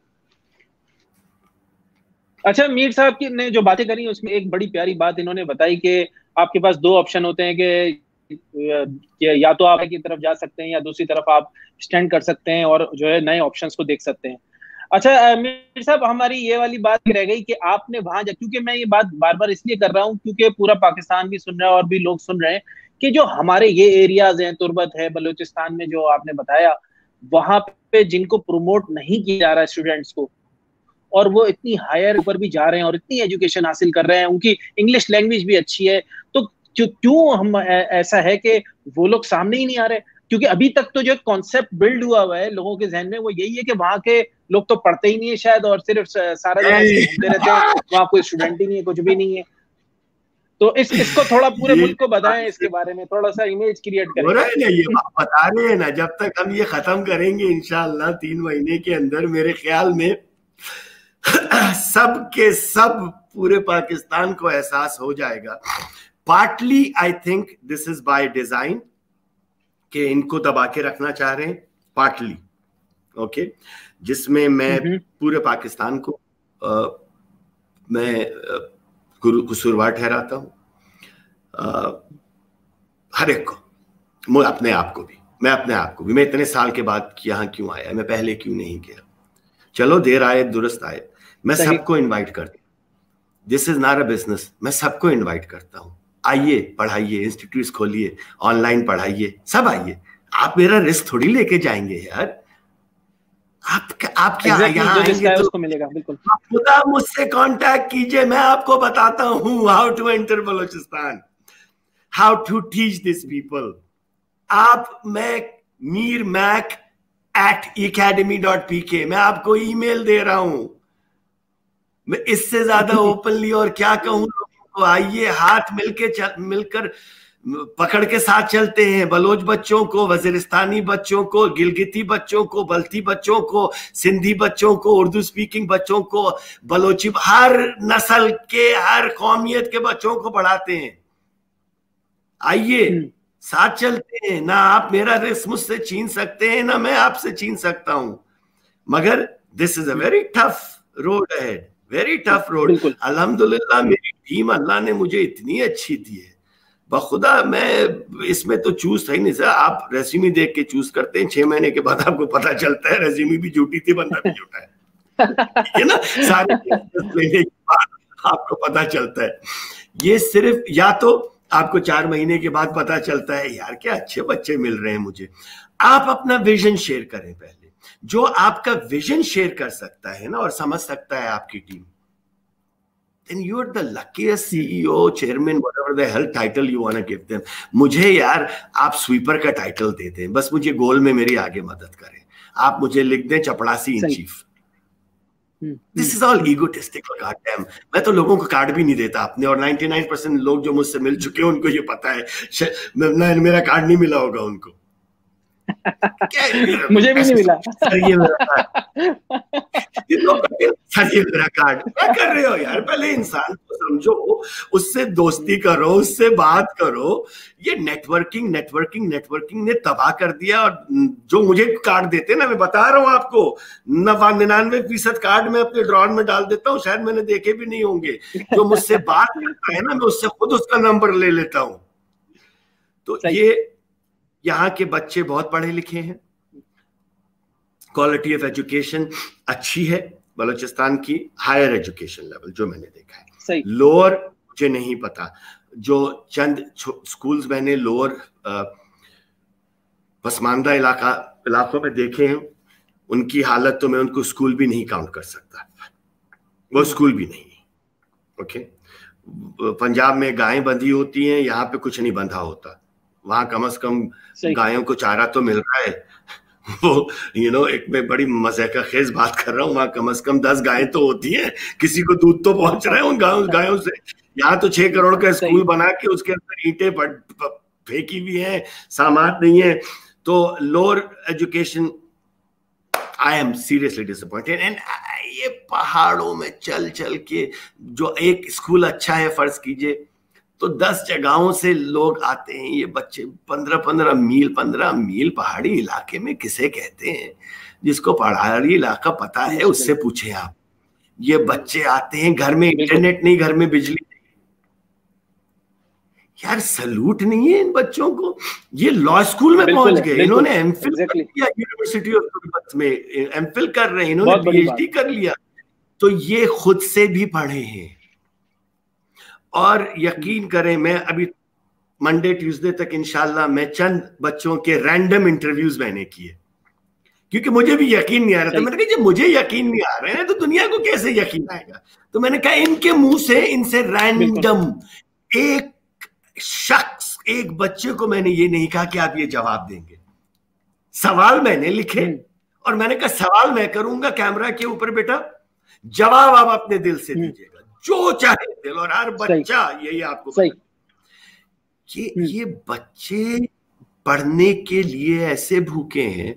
اچھا میر صاحب کی نے جو باتیں کری اس میں ایک بڑی پیاری بات انہوں نے بتائی کہ آپ کے پاس دو آپشن ہوتے ہیں کہ یا تو آپ کی طرف جا سکتے ہیں یا دوسری طرف آپ اسٹینڈ کر سکتے ہیں اور جو ہے نئے آپشنس کو دیکھ سکتے ہیں. اچھا میر صاحب ہماری یہ والی بات رہ گئی کہ آپ نے وہاں جا, کیونکہ میں یہ بات بار بار اس لیے کر رہا ہوں کیونکہ پورا پاکستان بھی سن رہا ہے اور بھی لوگ سن رہے ہیں کہ جو ہمارے یہ ایریاز ہیں, تربت ہے, بلوچستان میں جو آپ نے بتایا, وہاں پہ جن کو پروموٹ نہیں کیا جا رہا ہے اسٹوڈینٹس کو, اور وہ اتنی ہائر اوپر بھی جا رہے ہیں اور اتنی ایجوکیشن حاصل کر رہے ہیں, ان کی انگلش لینگویج بھی اچھی ہے, تو क्यों हम ऐसा है कि وہ لوگ سامنے ہی نہیں آ رہے؟ کیونکہ ابھی تک تو جو کانسیپٹ بلڈ ہوا ہوا ہے لوگوں کے ذہن میں وہ یہی ہے کہ وہاں کے لوگ تو پڑھتے ہی نہیں ہے شاید، اور صرف سارا دن ایسے گھومتے رہتے ہیں، وہاں کوئی اسٹوڈنٹ ہی نہیں ہے، کچھ بھی نہیں ہے. تو اس اس کو تھوڑا پورے ملک کو بتائیں، اس کے بارے میں تھوڑا سا امیج کریٹ کریں. ہو رہا ہے نا یہ بتا رہے ہیں نا، جب تک ہم یہ ختم کریں گے انشاءاللہ تین مہینے کے اندر میرے خیال میں سب کے سب پورے پاکستان کو احساس ہو جائے گا. Partly I think this is by design کہ ان کو دبا کے رکھنا چاہ رہے ہیں، پارٹلی اوکے، جس میں میں پورے پاکستان کو میں قصوروار ٹھہراتا ہوں، ہر ایک کو، میں اپنے آپ کو بھی میں اپنے آپ کو بھی میں اتنے سال کے بعد یہاں کیوں آیا، میں پہلے کیوں نہیں گیا. چلو دیر آئے درست آئے، میں سب کو انوائٹ کرتا ہوں. دس از ناٹ اے بزنس، میں سب کو انوائٹ کرتا ہوں. آئیے پڑھائیے، انسٹیٹیوٹس کھولیے، آن لائن پڑھائیے، سب آئیے. آپ میرا رسک تھوڑی لے کے جائیں گے یار. آپ آپ کیا یہاں آئیں گے تو خدا مجھ سے کانٹیکٹ کیجئے، میں آپ کو بتاتا ہوں how to enter Balochistan, how to teach this people. آپ میں Mir make at academy dot P K میں آپ کو ای میل دے رہا ہوں. میں اس سے زیادہ اوپنلی اور کیا کہوں لوگوں کو. آئیے ہاتھ مل کے مل کر پکڑ کے ساتھ چلتے ہیں. بلوچ بچوں کو، وزیرستانی بچوں کو، گلگتی بچوں کو، بلتی بچوں کو، سندھی بچوں کو، اردو سپیکنگ بچوں کو، بلوچی، ہر نسل کے ہر قومیت کے بچوں کو پڑھاتے ہیں. آئیے ساتھ چلتے ہیں. نہ آپ میرا رزق مجھ سے چھین سکتے ہیں، نہ میں آپ سے چھین سکتا ہوں. مگر this is a very tough road ahead, very tough road. الحمدللہ میری ٹیم اللہ نے مجھے اتنی اچھی دی ہے بخدا. میں اس میں تو چوز تھا ہی نہیں سر. آپ ریزیومی دیکھ کے چوز کرتے ہیں، چھ مہینے کے بعد آپ کو پتا چلتا ہے ریزیومی بھی جھوٹی تھی، بندہ بھی جھوٹا ہے نا. سارے مہینے کے بعد آپ کو پتا چلتا ہے. یہ صرف یا تو آپ کو چار مہینے کے بعد پتا چلتا ہے یار کیا اچھے بچے مل رہے ہیں مجھے. آپ اپنا ویژن شیئر کریں پہلے. جو آپ کا ویژن شیئر کر سکتا ہے نا اور سمجھ سکتا ہے آپ کی team, then you are the luckiest C E O, chairman, whatever the hell title you want to give them. مجھے یار آپ سویپر کا ٹائٹل دے دیں، بس مجھے گول میں میری آگے مدد کریں. آپ مجھے لکھ دیں چپڑاسی in chief. This is all egotistic. God damn. میں تو لوگوں کو کارڈ بھی نہیں دیتا اپنے، اور نائنٹی نائن پرسینٹ لوگ جو مجھ سے مل چکے ہیں ان کو یہ پتا ہے میرا کارڈ نہیں ملا ہوگا ان کو. مجھے بھی نہیں ملا. سر یہ میرا کارڈ کیا کر رہے ہو یار؟ پہلے انسان کو سمجھو، اس سے دوستی کرو، اس سے بات کرو. یہ نیٹورکنگ نیٹورکنگ نیٹورکنگ نے تباہ کر دیا. اور جو مجھے کارڈ دیتے نا، میں بتا رہا ہوں آپ کو، ننانوے فیصد کارڈ میں اپنے ڈرار میں ڈال دیتا ہوں، شاید میں نے دیکھے بھی نہیں ہوں گے. جو مجھ سے بات کرتا ہے نا، میں اس سے خود اس کا نمبر لے لیتا ہوں. تو یہ یہاں کے بچے بہت پڑھے لکھے ہیں، کوالٹی آف ایجوکیشن اچھی ہے بلوچستان کی، ہائر ایجوکیشن لیول جو میں نے دیکھا ہے. لوور مجھے نہیں پتا، جو چند سکولز میں نے لوور پسماندہ علاقہ علاقوں میں دیکھے ہیں، ان کی حالت تو میں ان کو اسکول بھی نہیں کاؤنٹ کر سکتا. وہ اسکول بھی نہیں. اوکے، پنجاب میں گائیں بندھی ہوتی ہیں، یہاں پہ کچھ نہیں بندھا ہوتا. وہاں کم از کم گایوں کو چارہ تو مل رہا ہے. وہ یو نو ایک میں بڑی مزے کا خیز بات کر رہا ہوں، وہاں کم از کم دس گائیں تو ہوتی ہیں، کسی کو دودھ تو پہنچ رہا ہے ان گایوں گایوں سے. یہاں تو چھ کروڑ کا اسکول بنا کے اس کے اندر اینٹیں پھینکی ہوئی ہیں، سامان نہیں ہے. تو lower education I am seriously disappointed. And یہ پہاڑوں میں چل چل کے جو ایک اسکول اچھا ہے فرض کیجئے تو دس جگہوں سے لوگ آتے ہیں. یہ بچے پندرہ پندرہ میل پندرہ میل پہاڑی علاقے میں کسے کہتے ہیں؟ جس کو پہاڑی علاقہ پتا ہے اس سے پوچھیں آپ. یہ بچے آتے ہیں، گھر میں انٹرنیٹ نہیں، گھر میں بجلی نہیں. یار سلوٹ نہیں ہے ان بچوں کو. یہ لا اسکول میں پہنچ گئے، انہوں نے ایم فل کر لیا یونیورسٹی آف تربت میں، ایم فل کر رہے ہیں، انہوں نے پی ایچ ڈی کر لیا. تو یہ خود سے بھی پڑھے ہیں. اور یقین کریں، میں ابھی منڈے ٹیوزڈے تک انشاءاللہ میں چند بچوں کے رینڈم انٹرویوز میں نے کیے، کیونکہ مجھے بھی یقین نہیں آ رہا تھا. میں نے کہا جب مجھے یقین نہیں آ رہے ہیں تو دنیا کو کیسے یقین آئے گا؟ تو میں نے کہا ان کے منہ سے ان سے رینڈم ایک شخص ایک بچے کو میں نے یہ نہیں کہا کہ آپ یہ جواب دیں گے. سوال میں نے لکھے اور میں نے کہا سوال میں کروں گا کیمرہ کے اوپر, بیٹا جواب آپ اپنے دل سے دیجیے گا جو چاہے دل. اور ہر بچہ یہی آپ کو کہ یہ بچے پڑھنے کے لیے ایسے بھوکے ہیں,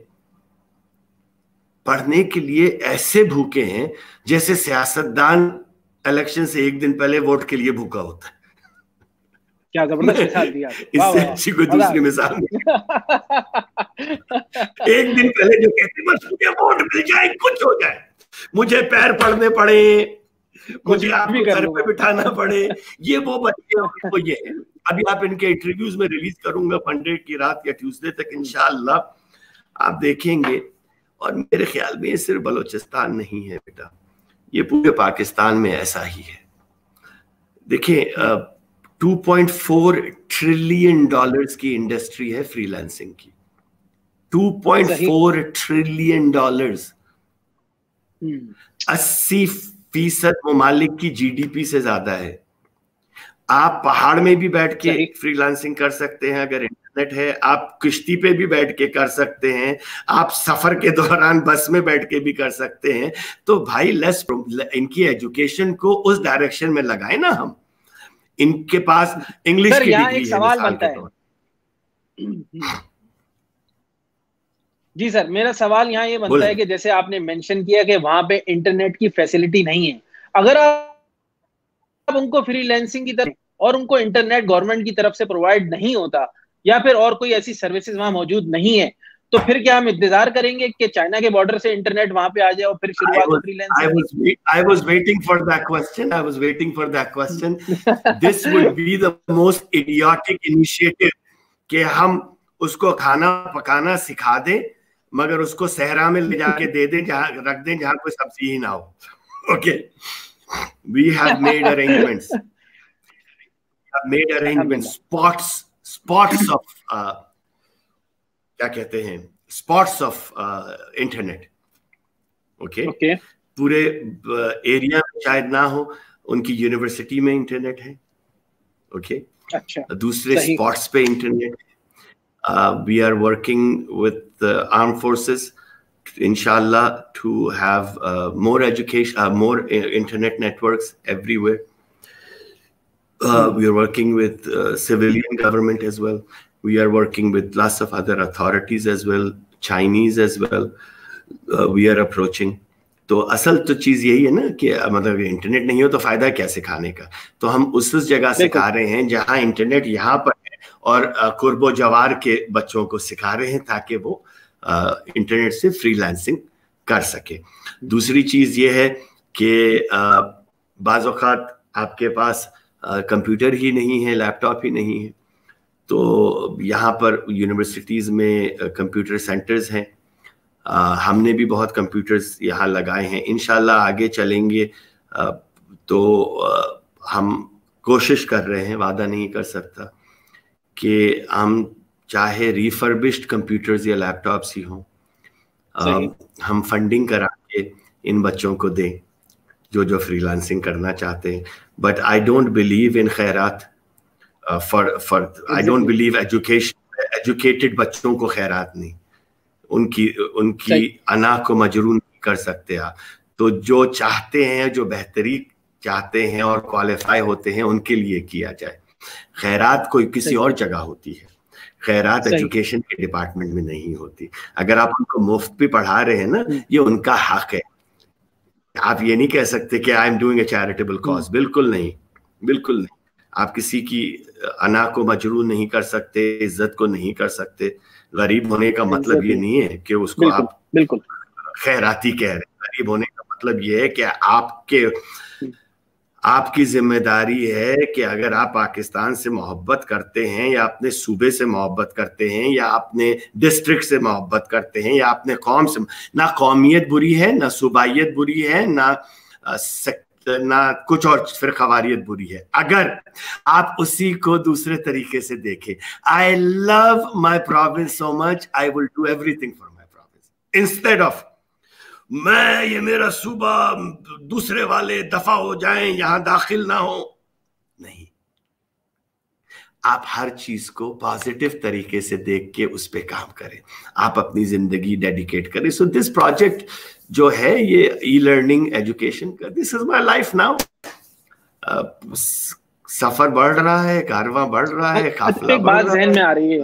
پڑھنے کے لیے ایسے بھوکے ہیں جیسے سیاستدان الیکشن سے ایک دن پہلے ووٹ کے لیے بھوکا ہوتا ہے. کیا زبردست مثال دیا. اس سے اچھی کوئی دوسری مثال نہیں. ایک دن پہلے جو کہتے بس مجھے ووٹ مل جائے, کچھ ہو جائے, مجھے پیر پڑنے پڑے, مجھے آپ کو گھر پہ بٹھانا پڑے, یہ وہ بچے وہ یہ ہے. ابھی آپ ان کے انٹرویوز میں ریلیز کروں گا منڈے کی رات یا ٹیوزڈے تک انشاءاللہ, آپ دیکھیں گے. اور میرے خیال میں یہ صرف بلوچستان نہیں ہے بیٹا, یہ پورے پاکستان میں ایسا ہی ہے. دیکھیں two point four trillion dollars کی انڈسٹری ہے فری لانسنگ کی. Two point four trillion dollars, اسی فیصد ممالک کی جی ڈی پی سے زیادہ ہے. آپ پہاڑ میں بھی بیٹھ کے فری لانسنگ کر سکتے ہیں اگر انٹرنیٹ ہے, آپ کشتی پہ بھی بیٹھ کے کر سکتے ہیں, آپ سفر کے دوران بس میں بیٹھ کے بھی کر سکتے ہیں. تو بھائی لیس ان کی ایجوکیشن کو اس ڈائریکشن میں لگائیں نا ہم. ان کے پاس انگلش کی ڈگری ہے مثال کے طور. جی سر, میرا سوال یہاں یہ بنتا ہے کہ جیسے آپ نے مینشن کیا کہ وہاں پہ انٹرنیٹ کی فیسلٹی نہیں ہے, اگر آپ ان کو فری لانسنگ کی طرف اور ان کو انٹرنیٹ گورنمنٹ کی طرف سے پرووائڈ نہیں ہوتا یا پھر اور کوئی ایسی سروسز وہاں موجود نہیں ہے, تو پھر کیا ہم انتظار کریں گے کہ چائنا کے بارڈر سے انٹرنیٹ وہاں پہ آ جائے اور پھر شروعات ہو freelancing? I was waiting for that question. I was waiting for that question. This would be the most idiotic initiative کہ ہم اس کو کھانا پکانا سکھا دیں مگر اس کو صحرا میں لے جا کے دے دیں, جہاں رکھ دیں جہاں کوئی سبزی ہی نہ ہو. Okay. We have made arrangements. We have made arrangements. Spots, spots of uh, کیا کہتے ہیں اسپاٹس آف انٹرنیٹ. اوکے, پورے ایریا میں شاید نہ ہو, ان کی یونیورسٹی میں انٹرنیٹ ہے. اوکے, دوسرے اسپاٹس پہ internet. We are working with armed forces انشاءاللہ to have more education, more internet networks everywhere. We are working with civilian government as well. We are working with lots of other authorities as well, Chinese as well. Uh, we are approaching. تو اصل تو چیز یہی ہے نا کہ مطلب internet نہیں ہو تو فائدہ کیا سکھانے کا. تو ہم اس اس جگہ سکھا رہے ہیں جہاں انٹرنیٹ یہاں پر ہے اور قرب و جوار کے بچوں کو سکھا رہے ہیں تاکہ وہ انٹرنیٹ سے فری لانسنگ کر سکے. دوسری چیز یہ ہے کہ بعض اوقات آپ کے پاس کمپیوٹر ہی نہیں ہے, لیپ ٹاپ ہی نہیں ہے, تو یہاں پر یونیورسٹیز میں کمپیوٹر سینٹرز ہیں. ہم نے بھی بہت کمپیوٹرز یہاں لگائے ہیں. انشاءاللہ آگے چلیں گے تو ہم کوشش کر رہے ہیں, وعدہ نہیں کر سکتا, کہ ہم چاہے ریفربشڈ کمپیوٹرز یا لیپ ٹاپس ہی ہوں, ہم فنڈنگ کرا کے ان بچوں کو دیں جو جو فری لانسنگ کرنا چاہتے ہیں. But I don't believe in خیرات. Uh, for for I don't believe education educated بچوں کو خیرات نہیں, ان کی ان کی انا کو مجروح نہیں کر سکتے آپ. تو جو چاہتے ہیں, جو بہتری چاہتے ہیں اور کوالیفائی ہوتے ہیں ان کے لیے کیا جائے. خیرات کوئی کسی اور جگہ ہوتی ہے, خیرات ایجوکیشن کے ڈپارٹمنٹ میں نہیں ہوتی. اگر آپ ان کو مفت بھی پڑھا رہے ہیں نا, یہ ان کا حق ہے. آپ یہ نہیں کہہ سکتے کہ I am doing a charitable cause. بالکل نہیں, بالکل نہیں. آپ کسی کی انا کو مجروح نہیں کر سکتے, عزت کو نہیں کر سکتے. غریب ہونے کا مطلب یہ نہیں ہے کہ اس کو آپ بالکل خیراتی کہہ رہے ہیں. غریب ہونے کا مطلب یہ ہے کہ آپ کے آپ کی ذمہ داری ہے کہ اگر آپ پاکستان سے محبت کرتے ہیں یا اپنے صوبے سے محبت کرتے ہیں یا اپنے ڈسٹرکٹ سے محبت کرتے ہیں یا اپنے قوم سے, نہ قومیت بری ہے, نہ صوبائیت بری ہے, نہ نہ کچھ اور فرقواریت بری ہے. اگر آپ اسی کو دوسرے طریقے سے دیکھیں, I love my province so much, I will do everything for my province. Instead of میں یہ میرا صوبہ دوسرے والے دفع ہو جائیں, یہاں داخل نہ ہو, نہیں. آپ ہر چیز کو پازیٹیو طریقے سے دیکھ کے اس پہ کام کریں, آپ اپنی زندگی ڈیڈیکیٹ کریں. سو دس پروجیکٹ جو ہے یہ ای لرننگ ایجوکیشن کا, دس از مائی لائف ناؤ. سفر بڑھ رہا ہے, کارواں بڑھ رہا ہے, قافلہ بڑھ رہا ہے. ذہن میں آ رہی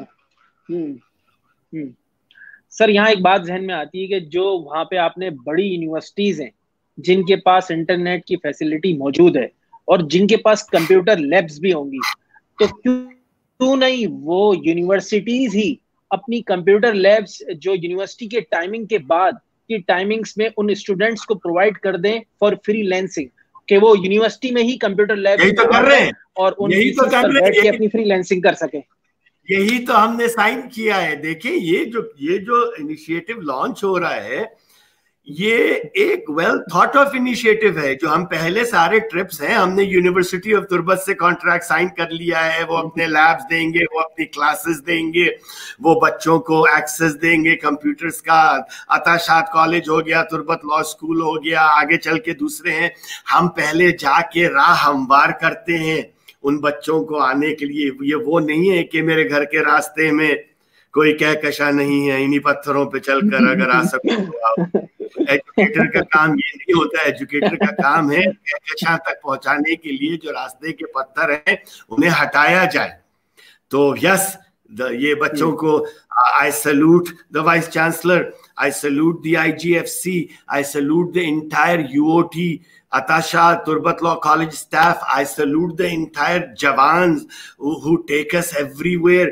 ہے سر, یہاں ایک بات ذہن میں آتی ہے کہ جو وہاں پہ آپ نے بڑی یونیورسٹیز ہیں جن کے پاس انٹرنیٹ کی فیسلٹی موجود ہے اور جن کے پاس کمپیوٹر لیبس بھی ہوں گی, تو کیوں نہیں وہ یونیورسٹیز ہی اپنی کمپیوٹر لیبس جو یونیورسٹی کے ٹائمنگ کے بعد کی ٹائمنگز میں ان اسٹوڈنٹس کو پرووائڈ کر دیں فار فری لینسنگ, کہ وہ یونیورسٹی میں ہی کمپیوٹر لیبس میں آ جائیں اور ان پیسز پر بیٹھ کے اپنی فری لینسنگ کر سکیں. یہی تو ہم نے سائن کیا ہے. دیکھیں یہ جو یہ جو انیشیٹو لانچ ہو رہا ہے یہ ایک ویل تھاٹ آف انیشیٹو ہے. جو ہم پہلے سارے ٹرپس ہیں ہم نے یونیورسٹی آف تربت سے کانٹریکٹ سائن کر لیا ہے, وہ اپنے لیبس دیں گے, وہ اپنی کلاسز دیں گے, وہ بچوں کو ایکسس دیں گے کمپیوٹرز کا. عطا شاد کالج ہو گیا, تربت لا اسکول ہو گیا, آگے چل کے دوسرے ہیں. ہم پہلے جا کے راہ ہموار کرتے ہیں ان بچوں کو آنے کے لیے. یہ وہ نہیں ہے کہ میرے گھر کے راستے میں کوئی کہکشاں نہیں ہے, انہی پتھروں پہ چل کر اگر آ سکو تو آؤ. ایجوکیٹر کا کام یہ نہیں ہوتا. ایجوکیٹر کا کام ہے کہکشاں تک پہنچانے کے لیے جو راستے کے پتھر ہیں انہیں ہٹایا جائے. تو یس, یہ بچوں کو I salute the Vice Chancellor, I salute the I G F C, I salute the entire U O T, Ata Shah Turbat Law College staff, I salute the entire Jawans who, who take us everywhere,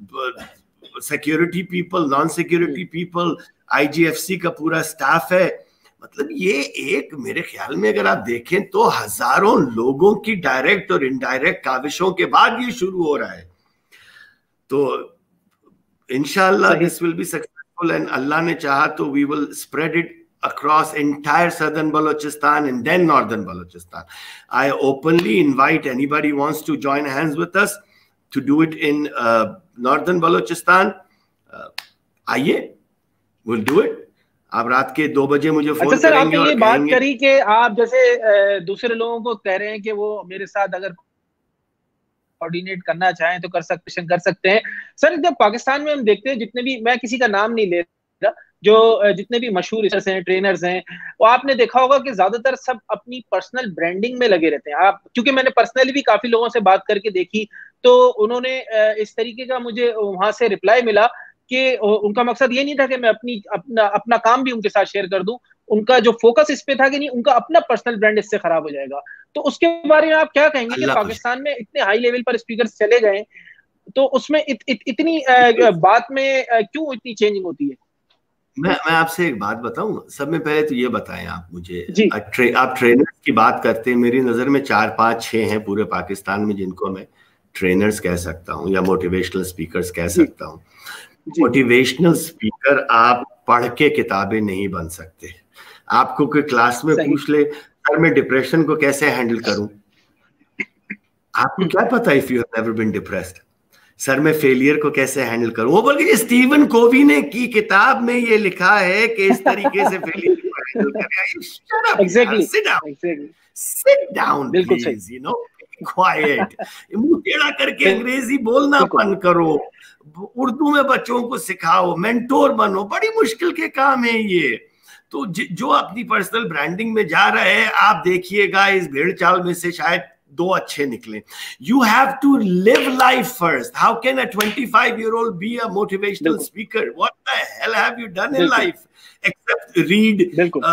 security people, non-security people, I G F C کا پورا staff ہے. مطلب یہ ایک میرے خیال میں اگر آپ دیکھیں تو ہزاروں لوگوں کی ڈائریکٹ اور انڈائریکٹ کاوشوں کے بعد یہ شروع ہو رہا ہے. تو انشاءاللہ this will be successful and اللہ نے چاہا تو we will spread it across entire southern Balochistan and then northern Balochistan. I openly invite anybody who wants to join hands with us to do it in uh, northern Balochistan. uh, آئیے, we'll do it. آپ رات کے دو بجے مجھے phone کریں گے. آپ نے یہ بات کری کہ آپ جیسے دوسرے لوگوں کو کہہ رہے ہیں کہ وہ میرے ساتھ اگر کوارڈینیٹ کرنا چاہیں تو کر سکتے کر سکتے ہیں. سر جب پاکستان میں ہم دیکھتے ہیں جتنے بھی, میں کسی کا نام نہیں لے رہا, جو جتنے بھی مشہور ریسرچرز ہیں, ٹرینرز ہیں, وہ آپ نے دیکھا ہوگا کہ زیادہ تر سب اپنی پرسنل برانڈنگ میں لگے رہتے ہیں. آپ کیونکہ میں نے پرسنلی بھی کافی لوگوں سے بات کر کے دیکھی تو انہوں نے اس طریقے کا مجھے وہاں سے رپلائی ملا کہ ان کا مقصد یہ نہیں تھا کہ میں اپنی اپنا اپنا کام بھی ان کے ساتھ شیئر کر دوں. ان کا جو فوکس اس پہ تھا کہ نہیں, ان کا اپنا پرسنل برانڈ اس سے خراب ہو جائے گا. تو اس کے بارے میں آپ کیا کہیں گے کہ پاکستان میں اتنے ہائی لیول پر اسپیکر چلے گئے تو اس میں ات, ات, اتنی بات میں کیوں اتنی چینجنگ ہوتی ہے؟ میں میں آپ سے ایک بات بتاؤں. سب میں پہلے تو یہ بتائیں آپ مجھے, آپ ٹرینرز کی بات کرتے ہیں, میری نظر میں چار پانچ چھ ہیں پورے پاکستان میں جن کو میں ٹرینرز کہہ سکتا ہوں یا موٹیویشنل اسپیکرز کہہ سکتا ہوں. موٹیویشنل اسپیکر آپ پڑھ کے کتابیں نہیں بن سکتے. آپ کو کوئی کلاس میں پوچھ لے سر میں ڈپریشن کو کیسے ہینڈل کروں, آپ کو کیا پتا if you have never been depressed. سر میں فیلئر کو کیسے ہینڈل کروں, وہ بلکہ اسٹیون کووی نے کی کتاب میں یہ لکھا ہے کہ اس طریقے سے فیلئر کو ہینڈل کریں. Shut up, sit down, sit down please, you know, quiet. منہ ٹیڑھا کر کے انگریزی بولنا بند کرو, اردو میں بچوں کو سکھاؤ, مینٹور بنو. بڑی مشکل کے کام ہے یہ. تو جو اپنی پرسنل برانڈنگ میں جا رہے ہیں آپ دیکھیے گا اس بھیڑ چال میں سے شاید دو اچھے نکلیں. You have to live life first. How can a twenty-five year old be a motivational speaker? What the hell have you done in life except read?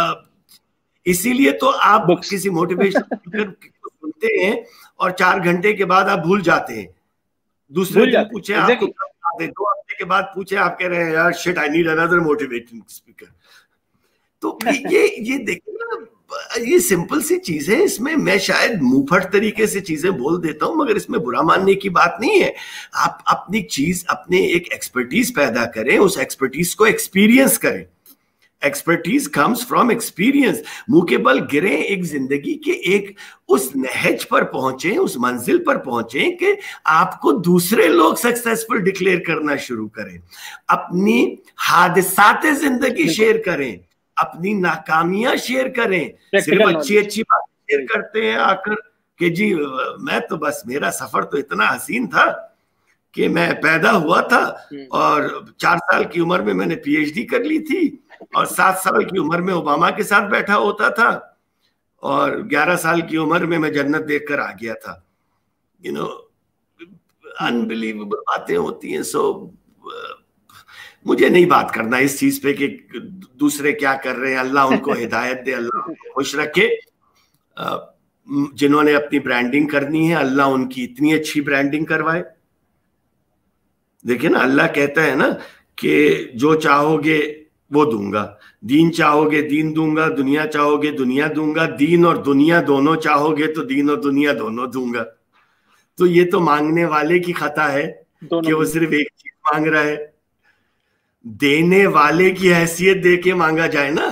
اسی لیے تو آپ کسی موٹیویشنل اسپیکر کو سنتے ہیں اور چار گھنٹے کے بعد آپ بھول جاتے ہیں. دوسرے دن پوچھیں آپ کو, دو ہفتے کے بعد پوچھیں آپ کہہ رہے ہیں یار shit I need another motivating speaker. تو یہ یہ دیکھیں نا, یہ سمپل سی چیز ہے. اس میں میں شاید منہ پھٹ طریقے سے چیزیں بول دیتا ہوں مگر اس میں برا ماننے کی بات نہیں ہے. آپ اپنی چیز اپنے ایک ایکسپرٹیز پیدا کریں, اس ایکسپرٹیز کو ایکسپیرینس کریں. Expertise comes from experience. منہ کے بل گریں, ایک زندگی کے ایک اس نہج پر پہنچیں, اس منزل پر پہنچیں کہ آپ کو دوسرے لوگ سکسیسفل ڈکلیئر کرنا شروع کریں. اپنی حادثات زندگی شیئر کریں, اپنی ناکامیاں شیئر کریں. صرف اچھی اچھی بات شیئر کرتے ہیں آ کر کہ جی میں تو بس میرا سفر تو اتنا حسین تھا, کہ میں پیدا ہوا تھا اور چار سال کی عمر میں میں نے پی ایچ ڈی کر لی تھی اور سات سال کی عمر میں اوباما کے ساتھ بیٹھا ہوتا تھا اور گیارہ سال کی عمر میں میں جنت دیکھ کر آ گیا تھا. یو نو انبلیویبل باتیں ہوتی ہیں. سو مجھے نہیں بات کرنا اس چیز پہ کہ دوسرے کیا کر رہے ہیں. اللہ ان کو ہدایت دے, اللہ ان کو خوش رکھے. جنہوں نے اپنی برانڈنگ کرنی ہے اللہ ان کی اتنی اچھی برانڈنگ کروائے. دیکھیں نا, اللہ کہتا ہے نا کہ جو چاہو گے وہ دوں گا, دین چاہو گے دین دوں گا, دنیا چاہو گے دنیا دوں گا, دین اور دنیا دونوں چاہو گے تو دین اور دنیا دونوں دوں گا. تو یہ تو مانگنے والے کی خطا ہے کہ وہ صرف ایک چیز مانگ رہا ہے. دینے والے کی حیثیت دے کے مانگا جائے نا,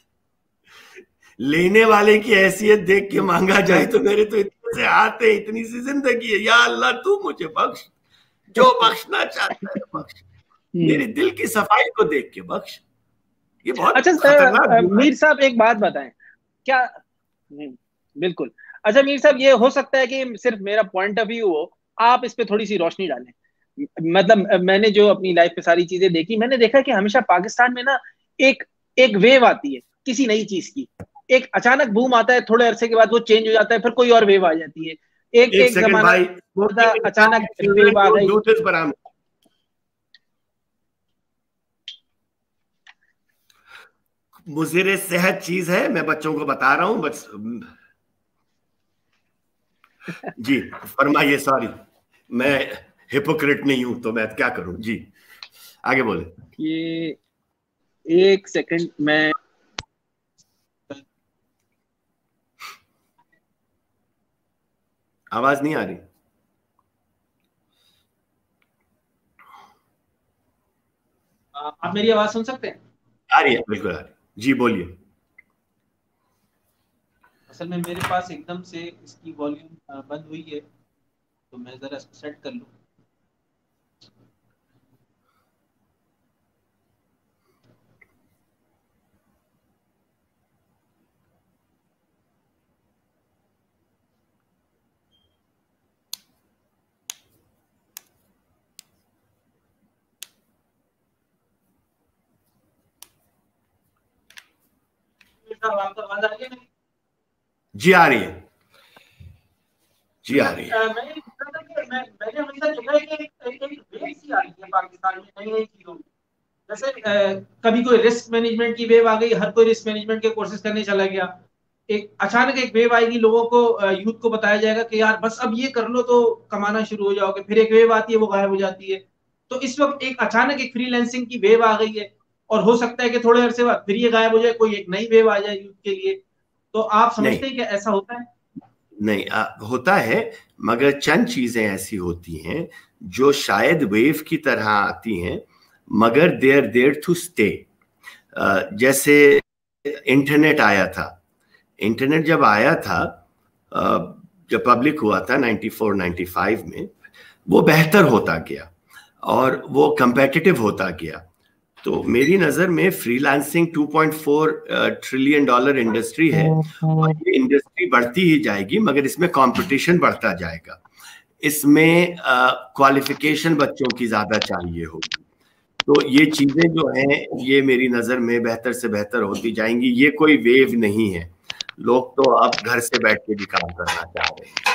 لینے والے کی حیثیت دیکھ کے مانگا جائے تو میرے تو اتنے سے ہاتھ ہے, اتنی سی زندگی ہے, یا اللہ تو مجھے بخش, جو بخشنا چاہتا ہے بخش, میرے دل کی صفائی کو دیکھ کے بخش. یہ بہت اچھا خطرناک. میر صاحب ایک بات بتائیں, کیا بالکل اچھا میر صاحب یہ ہو سکتا ہے کہ صرف میرا پوائنٹ آف ویو ہو, آپ اس پہ تھوڑی سی روشنی ڈالیں. مطلب میں نے جو اپنی لائف پہ ساری چیزیں دیکھی, میں نے دیکھا کہ ہمیشہ پاکستان میں نا ایک ایک ویو آتی ہے کسی نئی چیز کی, ایک اچانک بوم آتا ہے, تھوڑے عرصے کے بعد وہ چینج ہو جاتا ہے, پھر کوئی اور ویو آ جاتی ہے. ایک ایک زمانہ اچانک ویو آ گئی. مضر صحت چیز ہے, میں بچوں کو بتا رہا ہوں بس. جی فرمائیے, سوری میں ہپوکریٹ نہیں ہوں تو میں کیا کروں. جی آگے بولے. یہ ایک سیکنڈ میں آواز نہیں آ رہی. آپ میری آواز سن سکتے ہیں؟ آ رہی ہے, بالکل آ رہی ہے. جی بولیے. اصل میں میرے پاس ایک دم سے اس کی والیوم بند ہوئی ہے تو میں ذرا اس کو سیٹ کر لوں. جی آ رہی ہے, جی آ رہی ہے. جیسے کبھی کوئی رسک مینجمنٹ کی ویو آ گئی, ہر کوئی رسک مینجمنٹ کے کورسز کرنے چلا گیا. ایک اچانک ایک ویو آئے گی, لوگوں کو یوتھ کو بتایا جائے گا کہ یار بس اب یہ کر لو تو کمانا شروع ہو جاؤ گے. پھر ایک ویو آتی ہے وہ غائب ہو جاتی ہے. تو اس وقت ایک اچانک ایک فری لینسنگ کی ویو آ گئی ہے اور ہو سکتا ہے کہ تھوڑے عرصے بعد پھر یہ غائب ہو جائے, کوئی ایک نئی ویو آ جائے یوتھ کے لیے. تو آپ سمجھتے ہیں کہ ایسا ہوتا ہے؟ نہیں ہوتا ہے, مگر چند چیزیں ایسی ہوتی ہیں جو شاید ویو کی طرح آتی ہیں مگر they are there to stay. جیسے انٹرنیٹ آیا تھا, انٹرنیٹ جب آیا تھا, جب پبلک ہوا تھا نائنٹی فور نائنٹی فائیو میں, وہ بہتر ہوتا گیا اور وہ کمپیٹیٹو ہوتا گیا. تو میری نظر میں freelancing two point four trillion dollar industry ہے, اور یہ انڈسٹری بڑھتی ہی جائے گی مگر اس میں کمپٹیشن بڑھتا جائے گا. اس میں کوالیفیکیشن بچوں کی زیادہ چاہیے ہوگی. تو یہ چیزیں جو ہیں یہ میری نظر میں بہتر سے بہتر ہوتی جائیں گی. یہ کوئی ویو نہیں ہے, لوگ تو اب گھر سے بیٹھ کے بھی کام کرنا چاہ رہے ہیں.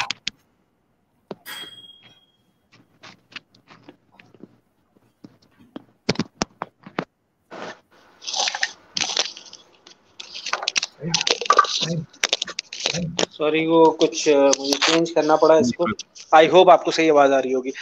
سوری وہ کچھ مجھے چینج کرنا پڑا اس کو. آئی ہوپ آپ کو صحیح آواز آ رہی ہوگی.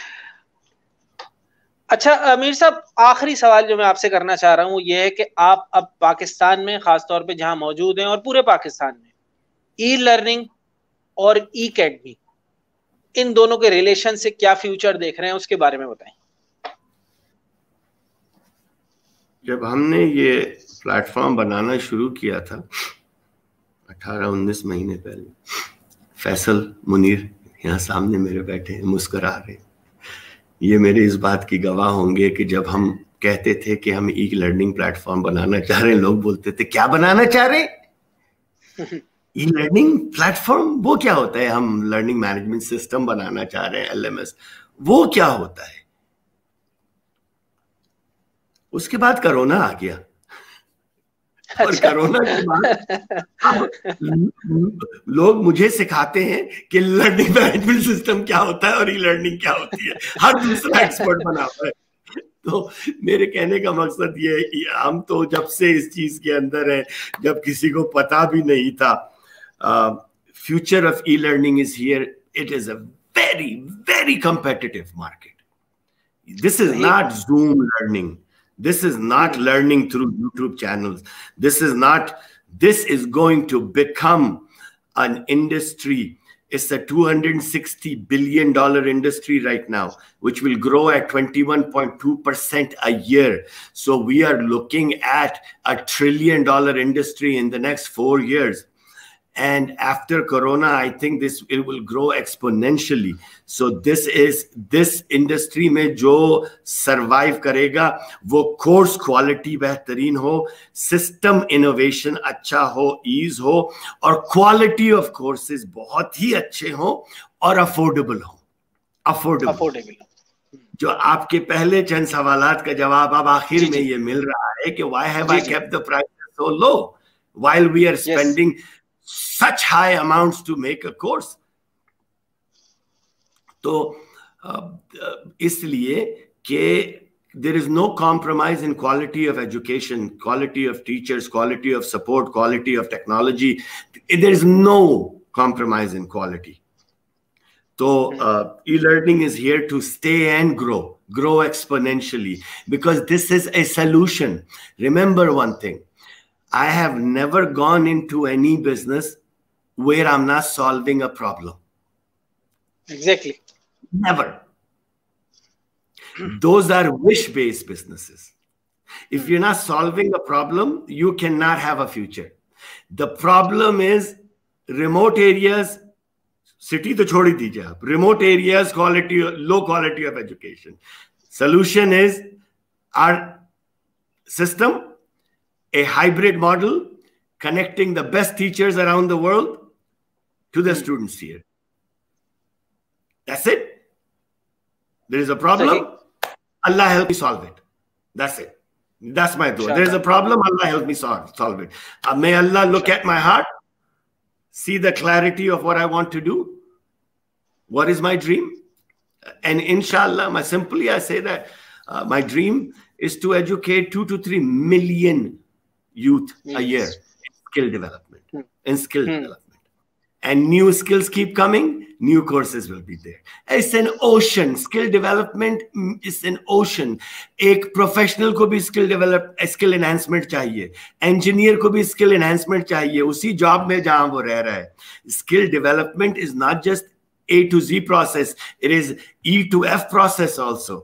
اچھا امیر صاحب, آخری سوال جو میں آپ سے کرنا چاہ رہا ہوں یہ ہے کہ آپ اب پاکستان میں خاص طور پہ جہاں موجود ہیں اور پورے پاکستان میں ای لرننگ اور ای اکیڈمی, ان دونوں کے ریلیشن سے کیا فیوچر دیکھ رہے ہیں, اس کے بارے میں بتائیں. جب ہم نے یہ پلیٹ فارم بنانا شروع کیا تھا اٹھارہ انیس مہینے پہلے, فیصل منیر یہاں سامنے میرے بیٹھے ہیں, مسکرا رہے, یہ میرے اس بات کی گواہ ہوں گے کہ جب ہم کہتے تھے کہ ہم ای لرننگ پلیٹ فارم بنانا چاہ رہے ہیں, لوگ بولتے تھے کیا بنانا چاہ رہے ہیں, ای لرننگ پلیٹ فارم وہ کیا ہوتا ہے؟ ہم لرننگ مینجمنٹ سسٹم بنانا چاہ رہے ہیں, ایل ایم ایس, وہ کیا ہوتا ہے؟ اس کے بعد کرونا آ گیا اور کرونا کے بعد لوگ مجھے سکھاتے ہیں کہ لرننگ مینجمنٹ سسٹم کیا ہوتا ہے اور ای لرننگ کیا ہوتی ہے, ہر دوسرا ایکسپرٹ بنا ہوا ہے. تو میرے کہنے کا مقصد یہ ہے, ہم تو جب سے اس چیز کے اندر ہیں, جب کسی کو پتا بھی نہیں تھا. Future of e learning is here. It is a very very competitive market. This is not Zoom learning. This is not learning through YouTube channels. This is not, this is going to become an industry. It's a two hundred sixty billion dollar industry right now, which will grow at twenty-one point two percent a year. So we are looking at a trillion dollar industry in the next four years. And after Corona, I think this it will grow exponentially. So this is this industry में जो survive करेगा वो course quality बेहतरीन हो, system innovation अच्छा हो, ease हो, और quality of courses बहुत ही अच्छे हो और affordable हो. Affordable. Affordable. जो आपके पहले चंद सवालात का जवाब अब आखिर में ये मिल रहा है कि why have I kept the prices so low while we are spending yes. such high amounts to make a course. तो इसलिए कि there is no compromise in quality of education, quality of teachers, quality of support, quality of technology. There is no compromise in quality. So uh, e-learning is here to stay and grow, grow exponentially, because this is a solution. Remember one thing. I have never gone into any business where I'm not solving a problem. Exactly. Never. Those are wish-based businesses. If you're not solving a problem, you cannot have a future. The problem is remote areas, city to chhodi dijiye aap, remote areas, quality, low quality of education. Solution is our system, a hybrid model connecting the best teachers around the world to the students here. That's it. There is a problem. Allah help me solve it. That's it. That's my dua. There is a problem. Allah help me solve, solve it. Uh, may Allah look at my heart, see the clarity of what I want to do. What is my dream? And inshallah, my simply I say that uh, my dream is to educate two to three million youth yes. a year in skill development, hmm. in skill hmm. development. And new skills keep coming, new courses will be there. It's an ocean. Skill development is an ocean. Ek professional ko bhi skill develop, skill enhancement chahiye. Engineer ko bhi skill enhancement chahiye. Usi job mein jahan wo reh raha hai. Skill development is not just A to Z process. It is E to F process also.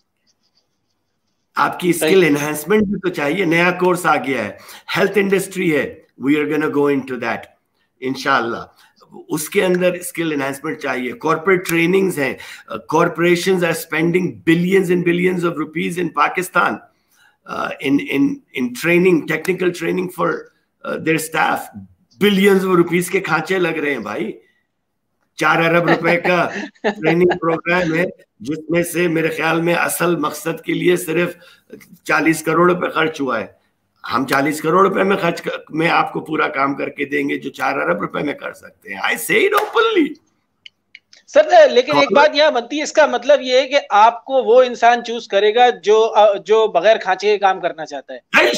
आपकी skill enhancement भी तो चाहिए. नया course आ गया है, health industry है, we are gonna go into that इंशाल्लाह. उसके अंदर स्किल एनहांसमेंट चाहिए. कॉर्पोरेट ट्रेनिंग्स हैं, corporations are spending billions and billions of rupees in Pakistan in in in training, technical training for their staff. Billions of rupees के खांचे लग रहे हैं भाई. चार अरब रुपए का ट्रेनिंग प्रोग्राम है, जिसमें से मेरे ख्याल में असल मकसद के लिए सिर्फ चालीस करोड़ रुपए खर्च हुआ है. हम चालीस करोड़ रुपए में खर्च कर, में आपको पूरा काम करके देंगे जो चार अरब रुपए में कर सकते हैं. आई से इट ओपनली. सर लेकिन एक बात यहाँ बनती है, इसका मतलब ये है कि आपको वो इंसान चूज करेगा जो जो बगैर खांचे के काम करना चाहता है.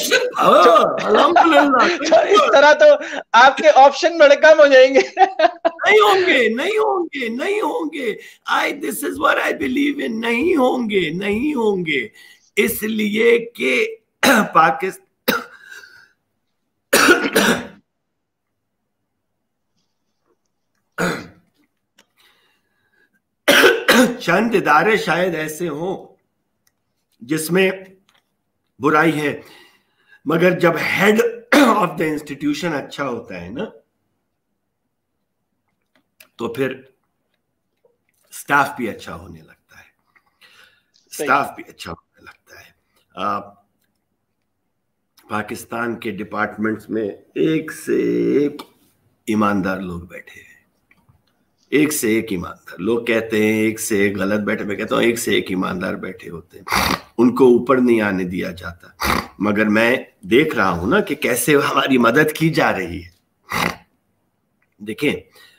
तो इस तरह तो आपके ऑप्शन बड़े कम हो जाएंगे. नहीं होंगे, नहीं होंगे, नहीं होंगे. I this is what I believe in. नहीं होंगे, नहीं होंगे. इसलिए कि पाकिस्तान चंद इदारे शायद ऐसे हों जिसमें बुराई है, मगर जब हेड ऑफ द इंस्टीट्यूशन अच्छा होता है ना, तो फिर स्टाफ भी अच्छा होने लगता है. स्टाफ भी अच्छा होने लगता है. आ, पाकिस्तान के डिपार्टमेंट्स में एक से एक ईमानदार लोग बैठे हैं. ایک سے ایک ایماندار لوگ کہتے ہیں، ایک سے ایک غلط بیٹھے، میں کہتا ہوں ایک سے ایک ایماندار بیٹھے ہوتے ہیں، ان کو اوپر نہیں آنے دیا جاتا. مگر میں دیکھ رہا ہوں نا کہ کیسے ہماری مدد کی جا رہی ہے. دیکھیں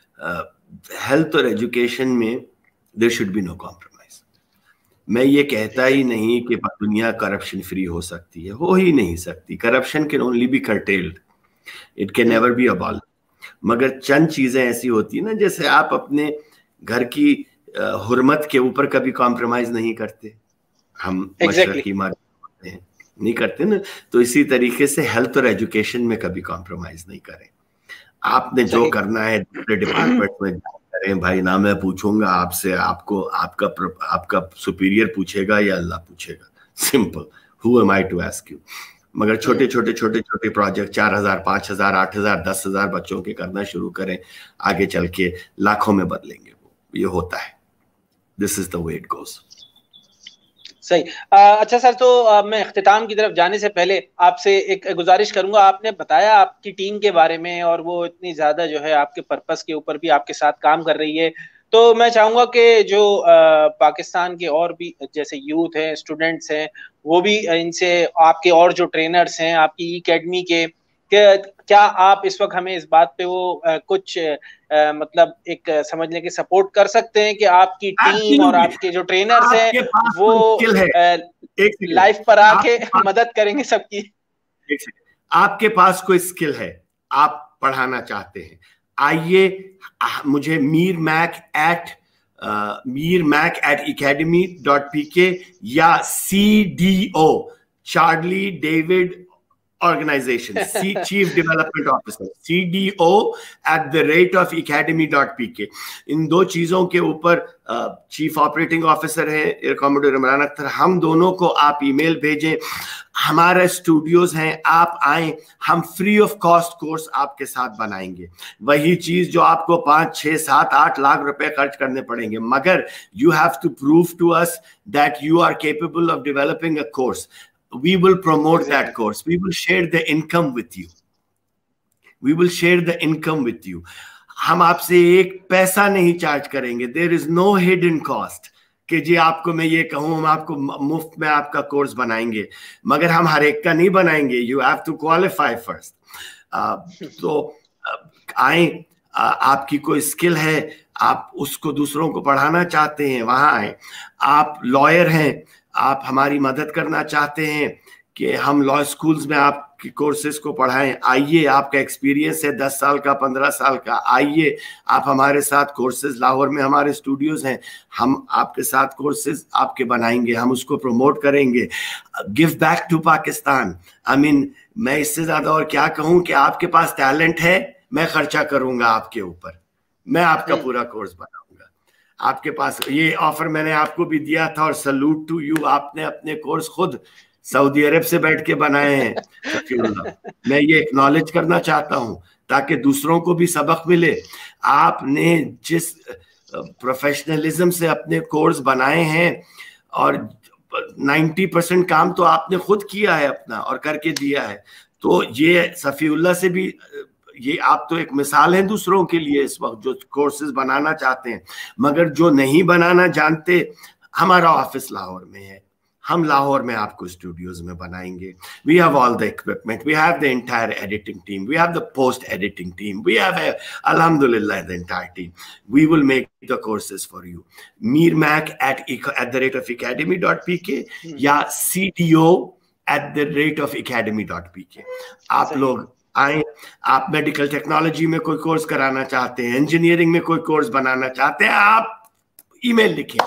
ہیلتھ اور ایجوکیشن میں there should be no compromise. میں یہ کہتا ہی نہیں کہ دنیا کرپشن فری ہو سکتی ہے، ہو ہی نہیں سکتی. Corruption can only be curtailed, it can never be abolished. مگر چند چیزیں ایسی ہوتی ہیں نا، جیسے آپ اپنے گھر کی حرمت کے اوپر کبھی کمپرومائز نہیں کرتے، ہم مشرقی مارکیٹ ہوتے ہیں نہیں کرتے نا، تو اسی طریقے سے ہیلتھ اور ایجوکیشن میں کبھی کمپرومائز نہیں کریں. آپ نے جو کرنا ہے دوسرے ڈپارٹمنٹ میں کریں بھائی، نہ میں پوچھوں گا آپ سے، آپ کو آپ کا آپ کا سپیریئر پوچھے گا یا اللہ پوچھے گا. Simple. Who am I to ask you. مگر چھوٹے چھوٹے چھوٹے چھوٹے پروجیکٹ چار ہزار پانچ ہزار آٹھ ہزار دس ہزار بچوں کے کرنا شروع کریں، آگے چل کے لاکھوں میں بدلیں گے. وہ یہ ہوتا ہے. This is the way it goes. صحیح. اچھا سر، تو میں اختتام کی طرف جانے سے پہلے آپ سے ایک گزارش کروں گا. آپ نے بتایا آپ کی ٹیم کے بارے میں، اور وہ اتنی زیادہ جو ہے آپ کے پرپس کے اوپر بھی آپ کے ساتھ کام کر رہی ہے. تو میں چاہوں گا کہ جو پاکستان کے اور بھی جیسے یوتھ ہیں، اسٹوڈنٹس ہیں، وہ بھی ان سے، آپ کے اور جو ٹرینرز ہیں آپ کی اکیڈمی کے، کہ کیا آپ اس وقت ہمیں اس بات پہ وہ کچھ مطلب ایک سمجھ لیں کہ سپورٹ کر سکتے ہیں کہ آپ کی ٹیم اور آپ کے جو ٹرینرز ہیں وہ لائف پر آ کے مدد کریں گے سب کی؟ آپ کے پاس کوئی اسکل ہے، آپ پڑھانا چاہتے ہیں، آئیے مجھے Mir make at Mir make at academy dot P K یا C D O Charlie David organisation C chief development officer C D O at the rate of academy dot P K, ان دو چیزوں کے اوپر چیف آپریٹنگ آفیسر ہے air commodore Imran Akhtar, ہم دونوں کو آپ ای میل بھیجیں. ہمارے اسٹوڈیوز ہیں، آپ آئیں، ہم فری آف کاسٹ کورس آپ کے ساتھ بنائیں گے. وہی چیز جو آپ کو پانچ چھ سات آٹھ لاکھ روپے خرچ کرنے پڑیں گے، مگر you have to prove to us that you are capable of developing a course. We will promote exactly. that course. We will share the income with you. We will share the income with you. ہم آپ سے ایک پیسہ نہیں charge کریں گے. There is no hidden cost کہ جی آپ کو میں یہ کہوں ہم آپ کو مفت میں آپ کا کورس بنائیں گے، مگر ہم ہر ایک کا نہیں بنائیں گے. You have to qualify first. تو آئیں، آپ کی کوئی اسکل ہے، آپ اس کو دوسروں کو پڑھانا چاہتے ہیں، وہاں آئیں. آپ لائر ہیں، آپ ہماری مدد کرنا چاہتے ہیں کہ ہم لا اسکولز میں آپ کی کورسز کو پڑھائیں، آئیے. آپ کا ایکسپیرینس ہے دس سال کا پندرہ سال کا، آئیے آپ ہمارے ساتھ کورسز، لاہور میں ہمارے اسٹوڈیوز ہیں، ہم آپ کے ساتھ کورسز آپ کے بنائیں گے، ہم اس کو پروموٹ کریں گے. Give back to Pakistan. I mean میں اس سے زیادہ اور کیا کہوں کہ آپ کے پاس ٹیلنٹ ہے، میں خرچہ کروں گا آپ کے اوپر، میں آپ کا پورا کورس بناؤں گا. آپ کے پاس یہ آفر میں نے آپ کو بھی دیا تھا، اور سلوٹ ٹو یو، آپ نے اپنے کورس خود سعودی عرب سے بیٹھ کے بنائے ہیں. میں یہ اکنالج کرنا چاہتا ہوں تاکہ دوسروں کو بھی سبق ملے. آپ نے جس پروفیشنلزم سے اپنے کورس بنائے ہیں، اور نائنٹی پرسینٹ کام تو آپ نے خود کیا ہے اپنا اور کر کے دیا ہے، تو یہ صفی اللہ سے بھی یہ آپ تو ایک مثال ہیں دوسروں کے لیے اس وقت جو کورسز بنانا چاہتے ہیں. مگر جو نہیں بنانا جانتے، ہمارا آفس لاہور میں ہے، ہم لاہور میں آپ کو اسٹوڈیوز میں بنائیں گے. We have all the equipment, we have the entire editing team, we have the post editing team, we have الحمد للہ the entire team. We will make the courses for you. Mir make at at the rate of academy dot P K یا C D O at the rate of academy dot P K. آپ لوگ آئیں. آپ medical technology میں کوئی course کرانا چاہتے ہیں، انجینئرنگ میں کوئی کورس بنانا چاہتے ہیں، آپ ای میل لکھیں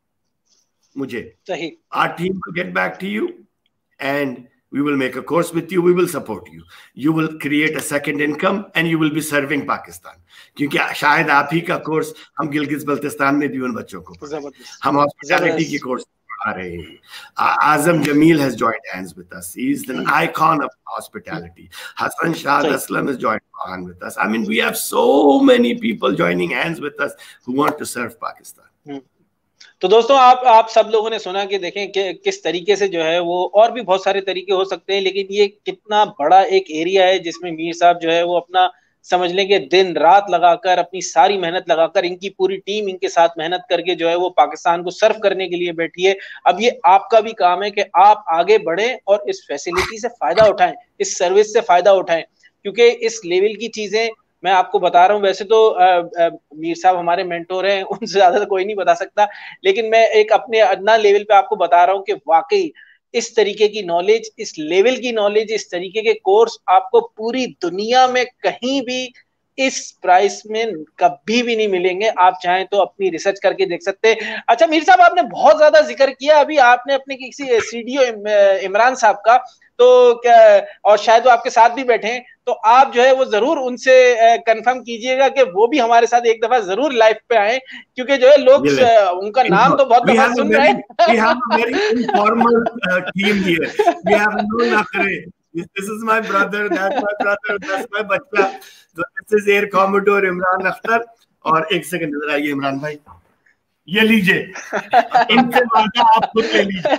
مجھے. Our team will get back to you and we will make a course with you. We will support you. You will create a second income and you will be serving Pakistan. کیونکہ شاید آپ ہی کا course ہم گلگت بلتستان میں بھی ان بچوں کو ہم ہاسپٹیلٹی کی کورس پڑھا رہے ہیں. Azam Jamil has joined hands with us. He is an icon of hospitality. Hassan Shahid Aslam has joined hands with us. I mean, we have so many people joining hands with us who want to serve Pakistan. تو دوستوں آپ آپ سب لوگوں نے سنا کہ دیکھیں کہ کس طریقے سے جو ہے وہ، اور بھی بہت سارے طریقے ہو سکتے ہیں، لیکن یہ کتنا بڑا ایک ایریا ہے جس میں میر صاحب جو ہے وہ اپنا سمجھ لیں کہ دن رات لگا کر اپنی ساری محنت لگا کر ان کی پوری ٹیم ان کے ساتھ محنت کر کے جو ہے وہ پاکستان کو سرو کرنے کے لیے بیٹھی ہے. اب یہ آپ کا بھی کام ہے کہ آپ آگے بڑھیں اور اس فیسلٹی سے فائدہ اٹھائیں, اس سروس سے فائدہ اٹھائیں, کیونکہ اس لیول کی چیزیں میں آپ کو بتا رہا ہوں. ویسے تو میر صاحب ہمارے مینٹور ہیں, ان سے زیادہ کوئی نہیں بتا سکتا, لیکن میں ایک اپنے ادنا لیول پہ آپ کو بتا رہا ہوں کہ واقعی اس طریقے کی نالج, اس لیول کی نالج, اس طریقے کے کورس آپ کو پوری دنیا میں کہیں بھی اس پرائس میں کبھی بھی نہیں ملیں گے. آپ چاہیں تو اپنی ریسرچ کر کے دیکھ سکتے ہیں. اچھا میر صاحب, آپ نے بہت زیادہ ذکر کیا ابھی آپ نے اپنے کسی سی ڈی او عمران صاحب کا, تو کیا, اور شاید وہ آپ کے ساتھ بھی بیٹھے ہیں, تو آپ جو ہے وہ ضرور ان سے کنفرم کیجئے گا کہ وہ بھی ہمارے ساتھ ایک دفعہ ضرور لائف پہ آئیں, کیونکہ جو ہے لوگ ان کا نام تو بہت دفعہ سن رہے ہیں. This is my brother, that's my brother, that's my بچہ. So this is Air Commodore Imran Akhtar. اور ایک سیکنڈ ادھر آئیے عمران بھائی, یہ لیجئے, ان سے وعدہ آپ خود لے لیجئے.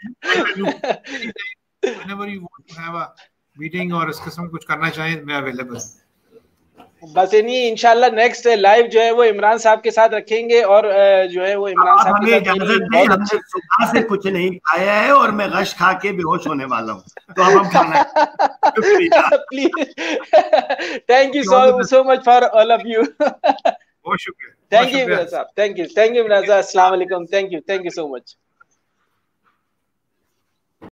Whenever you want to have a meeting اور اس قسم کچھ کرنا چاہیں, میں اویلیبل. بس نہیں, انشاءاللہ نیکسٹ لائیو جو ہے وہ عمران صاحب کے ساتھ رکھیں گے, اور جو ہے وہ عمران صاحب ہمیں اجازت دیں, ہم نے صبح سے کچھ نہیں کھایا ہے اور میں غش کھا کے بے ہوش ہونے والا ہوں, تو اب ہم کھانا please. Thank you so so much for all of you. بہت شکریہ. Thank you Imran Sahib, thank you, thank you Imran Sahib. السلام علیکم. Thank you, thank you so much.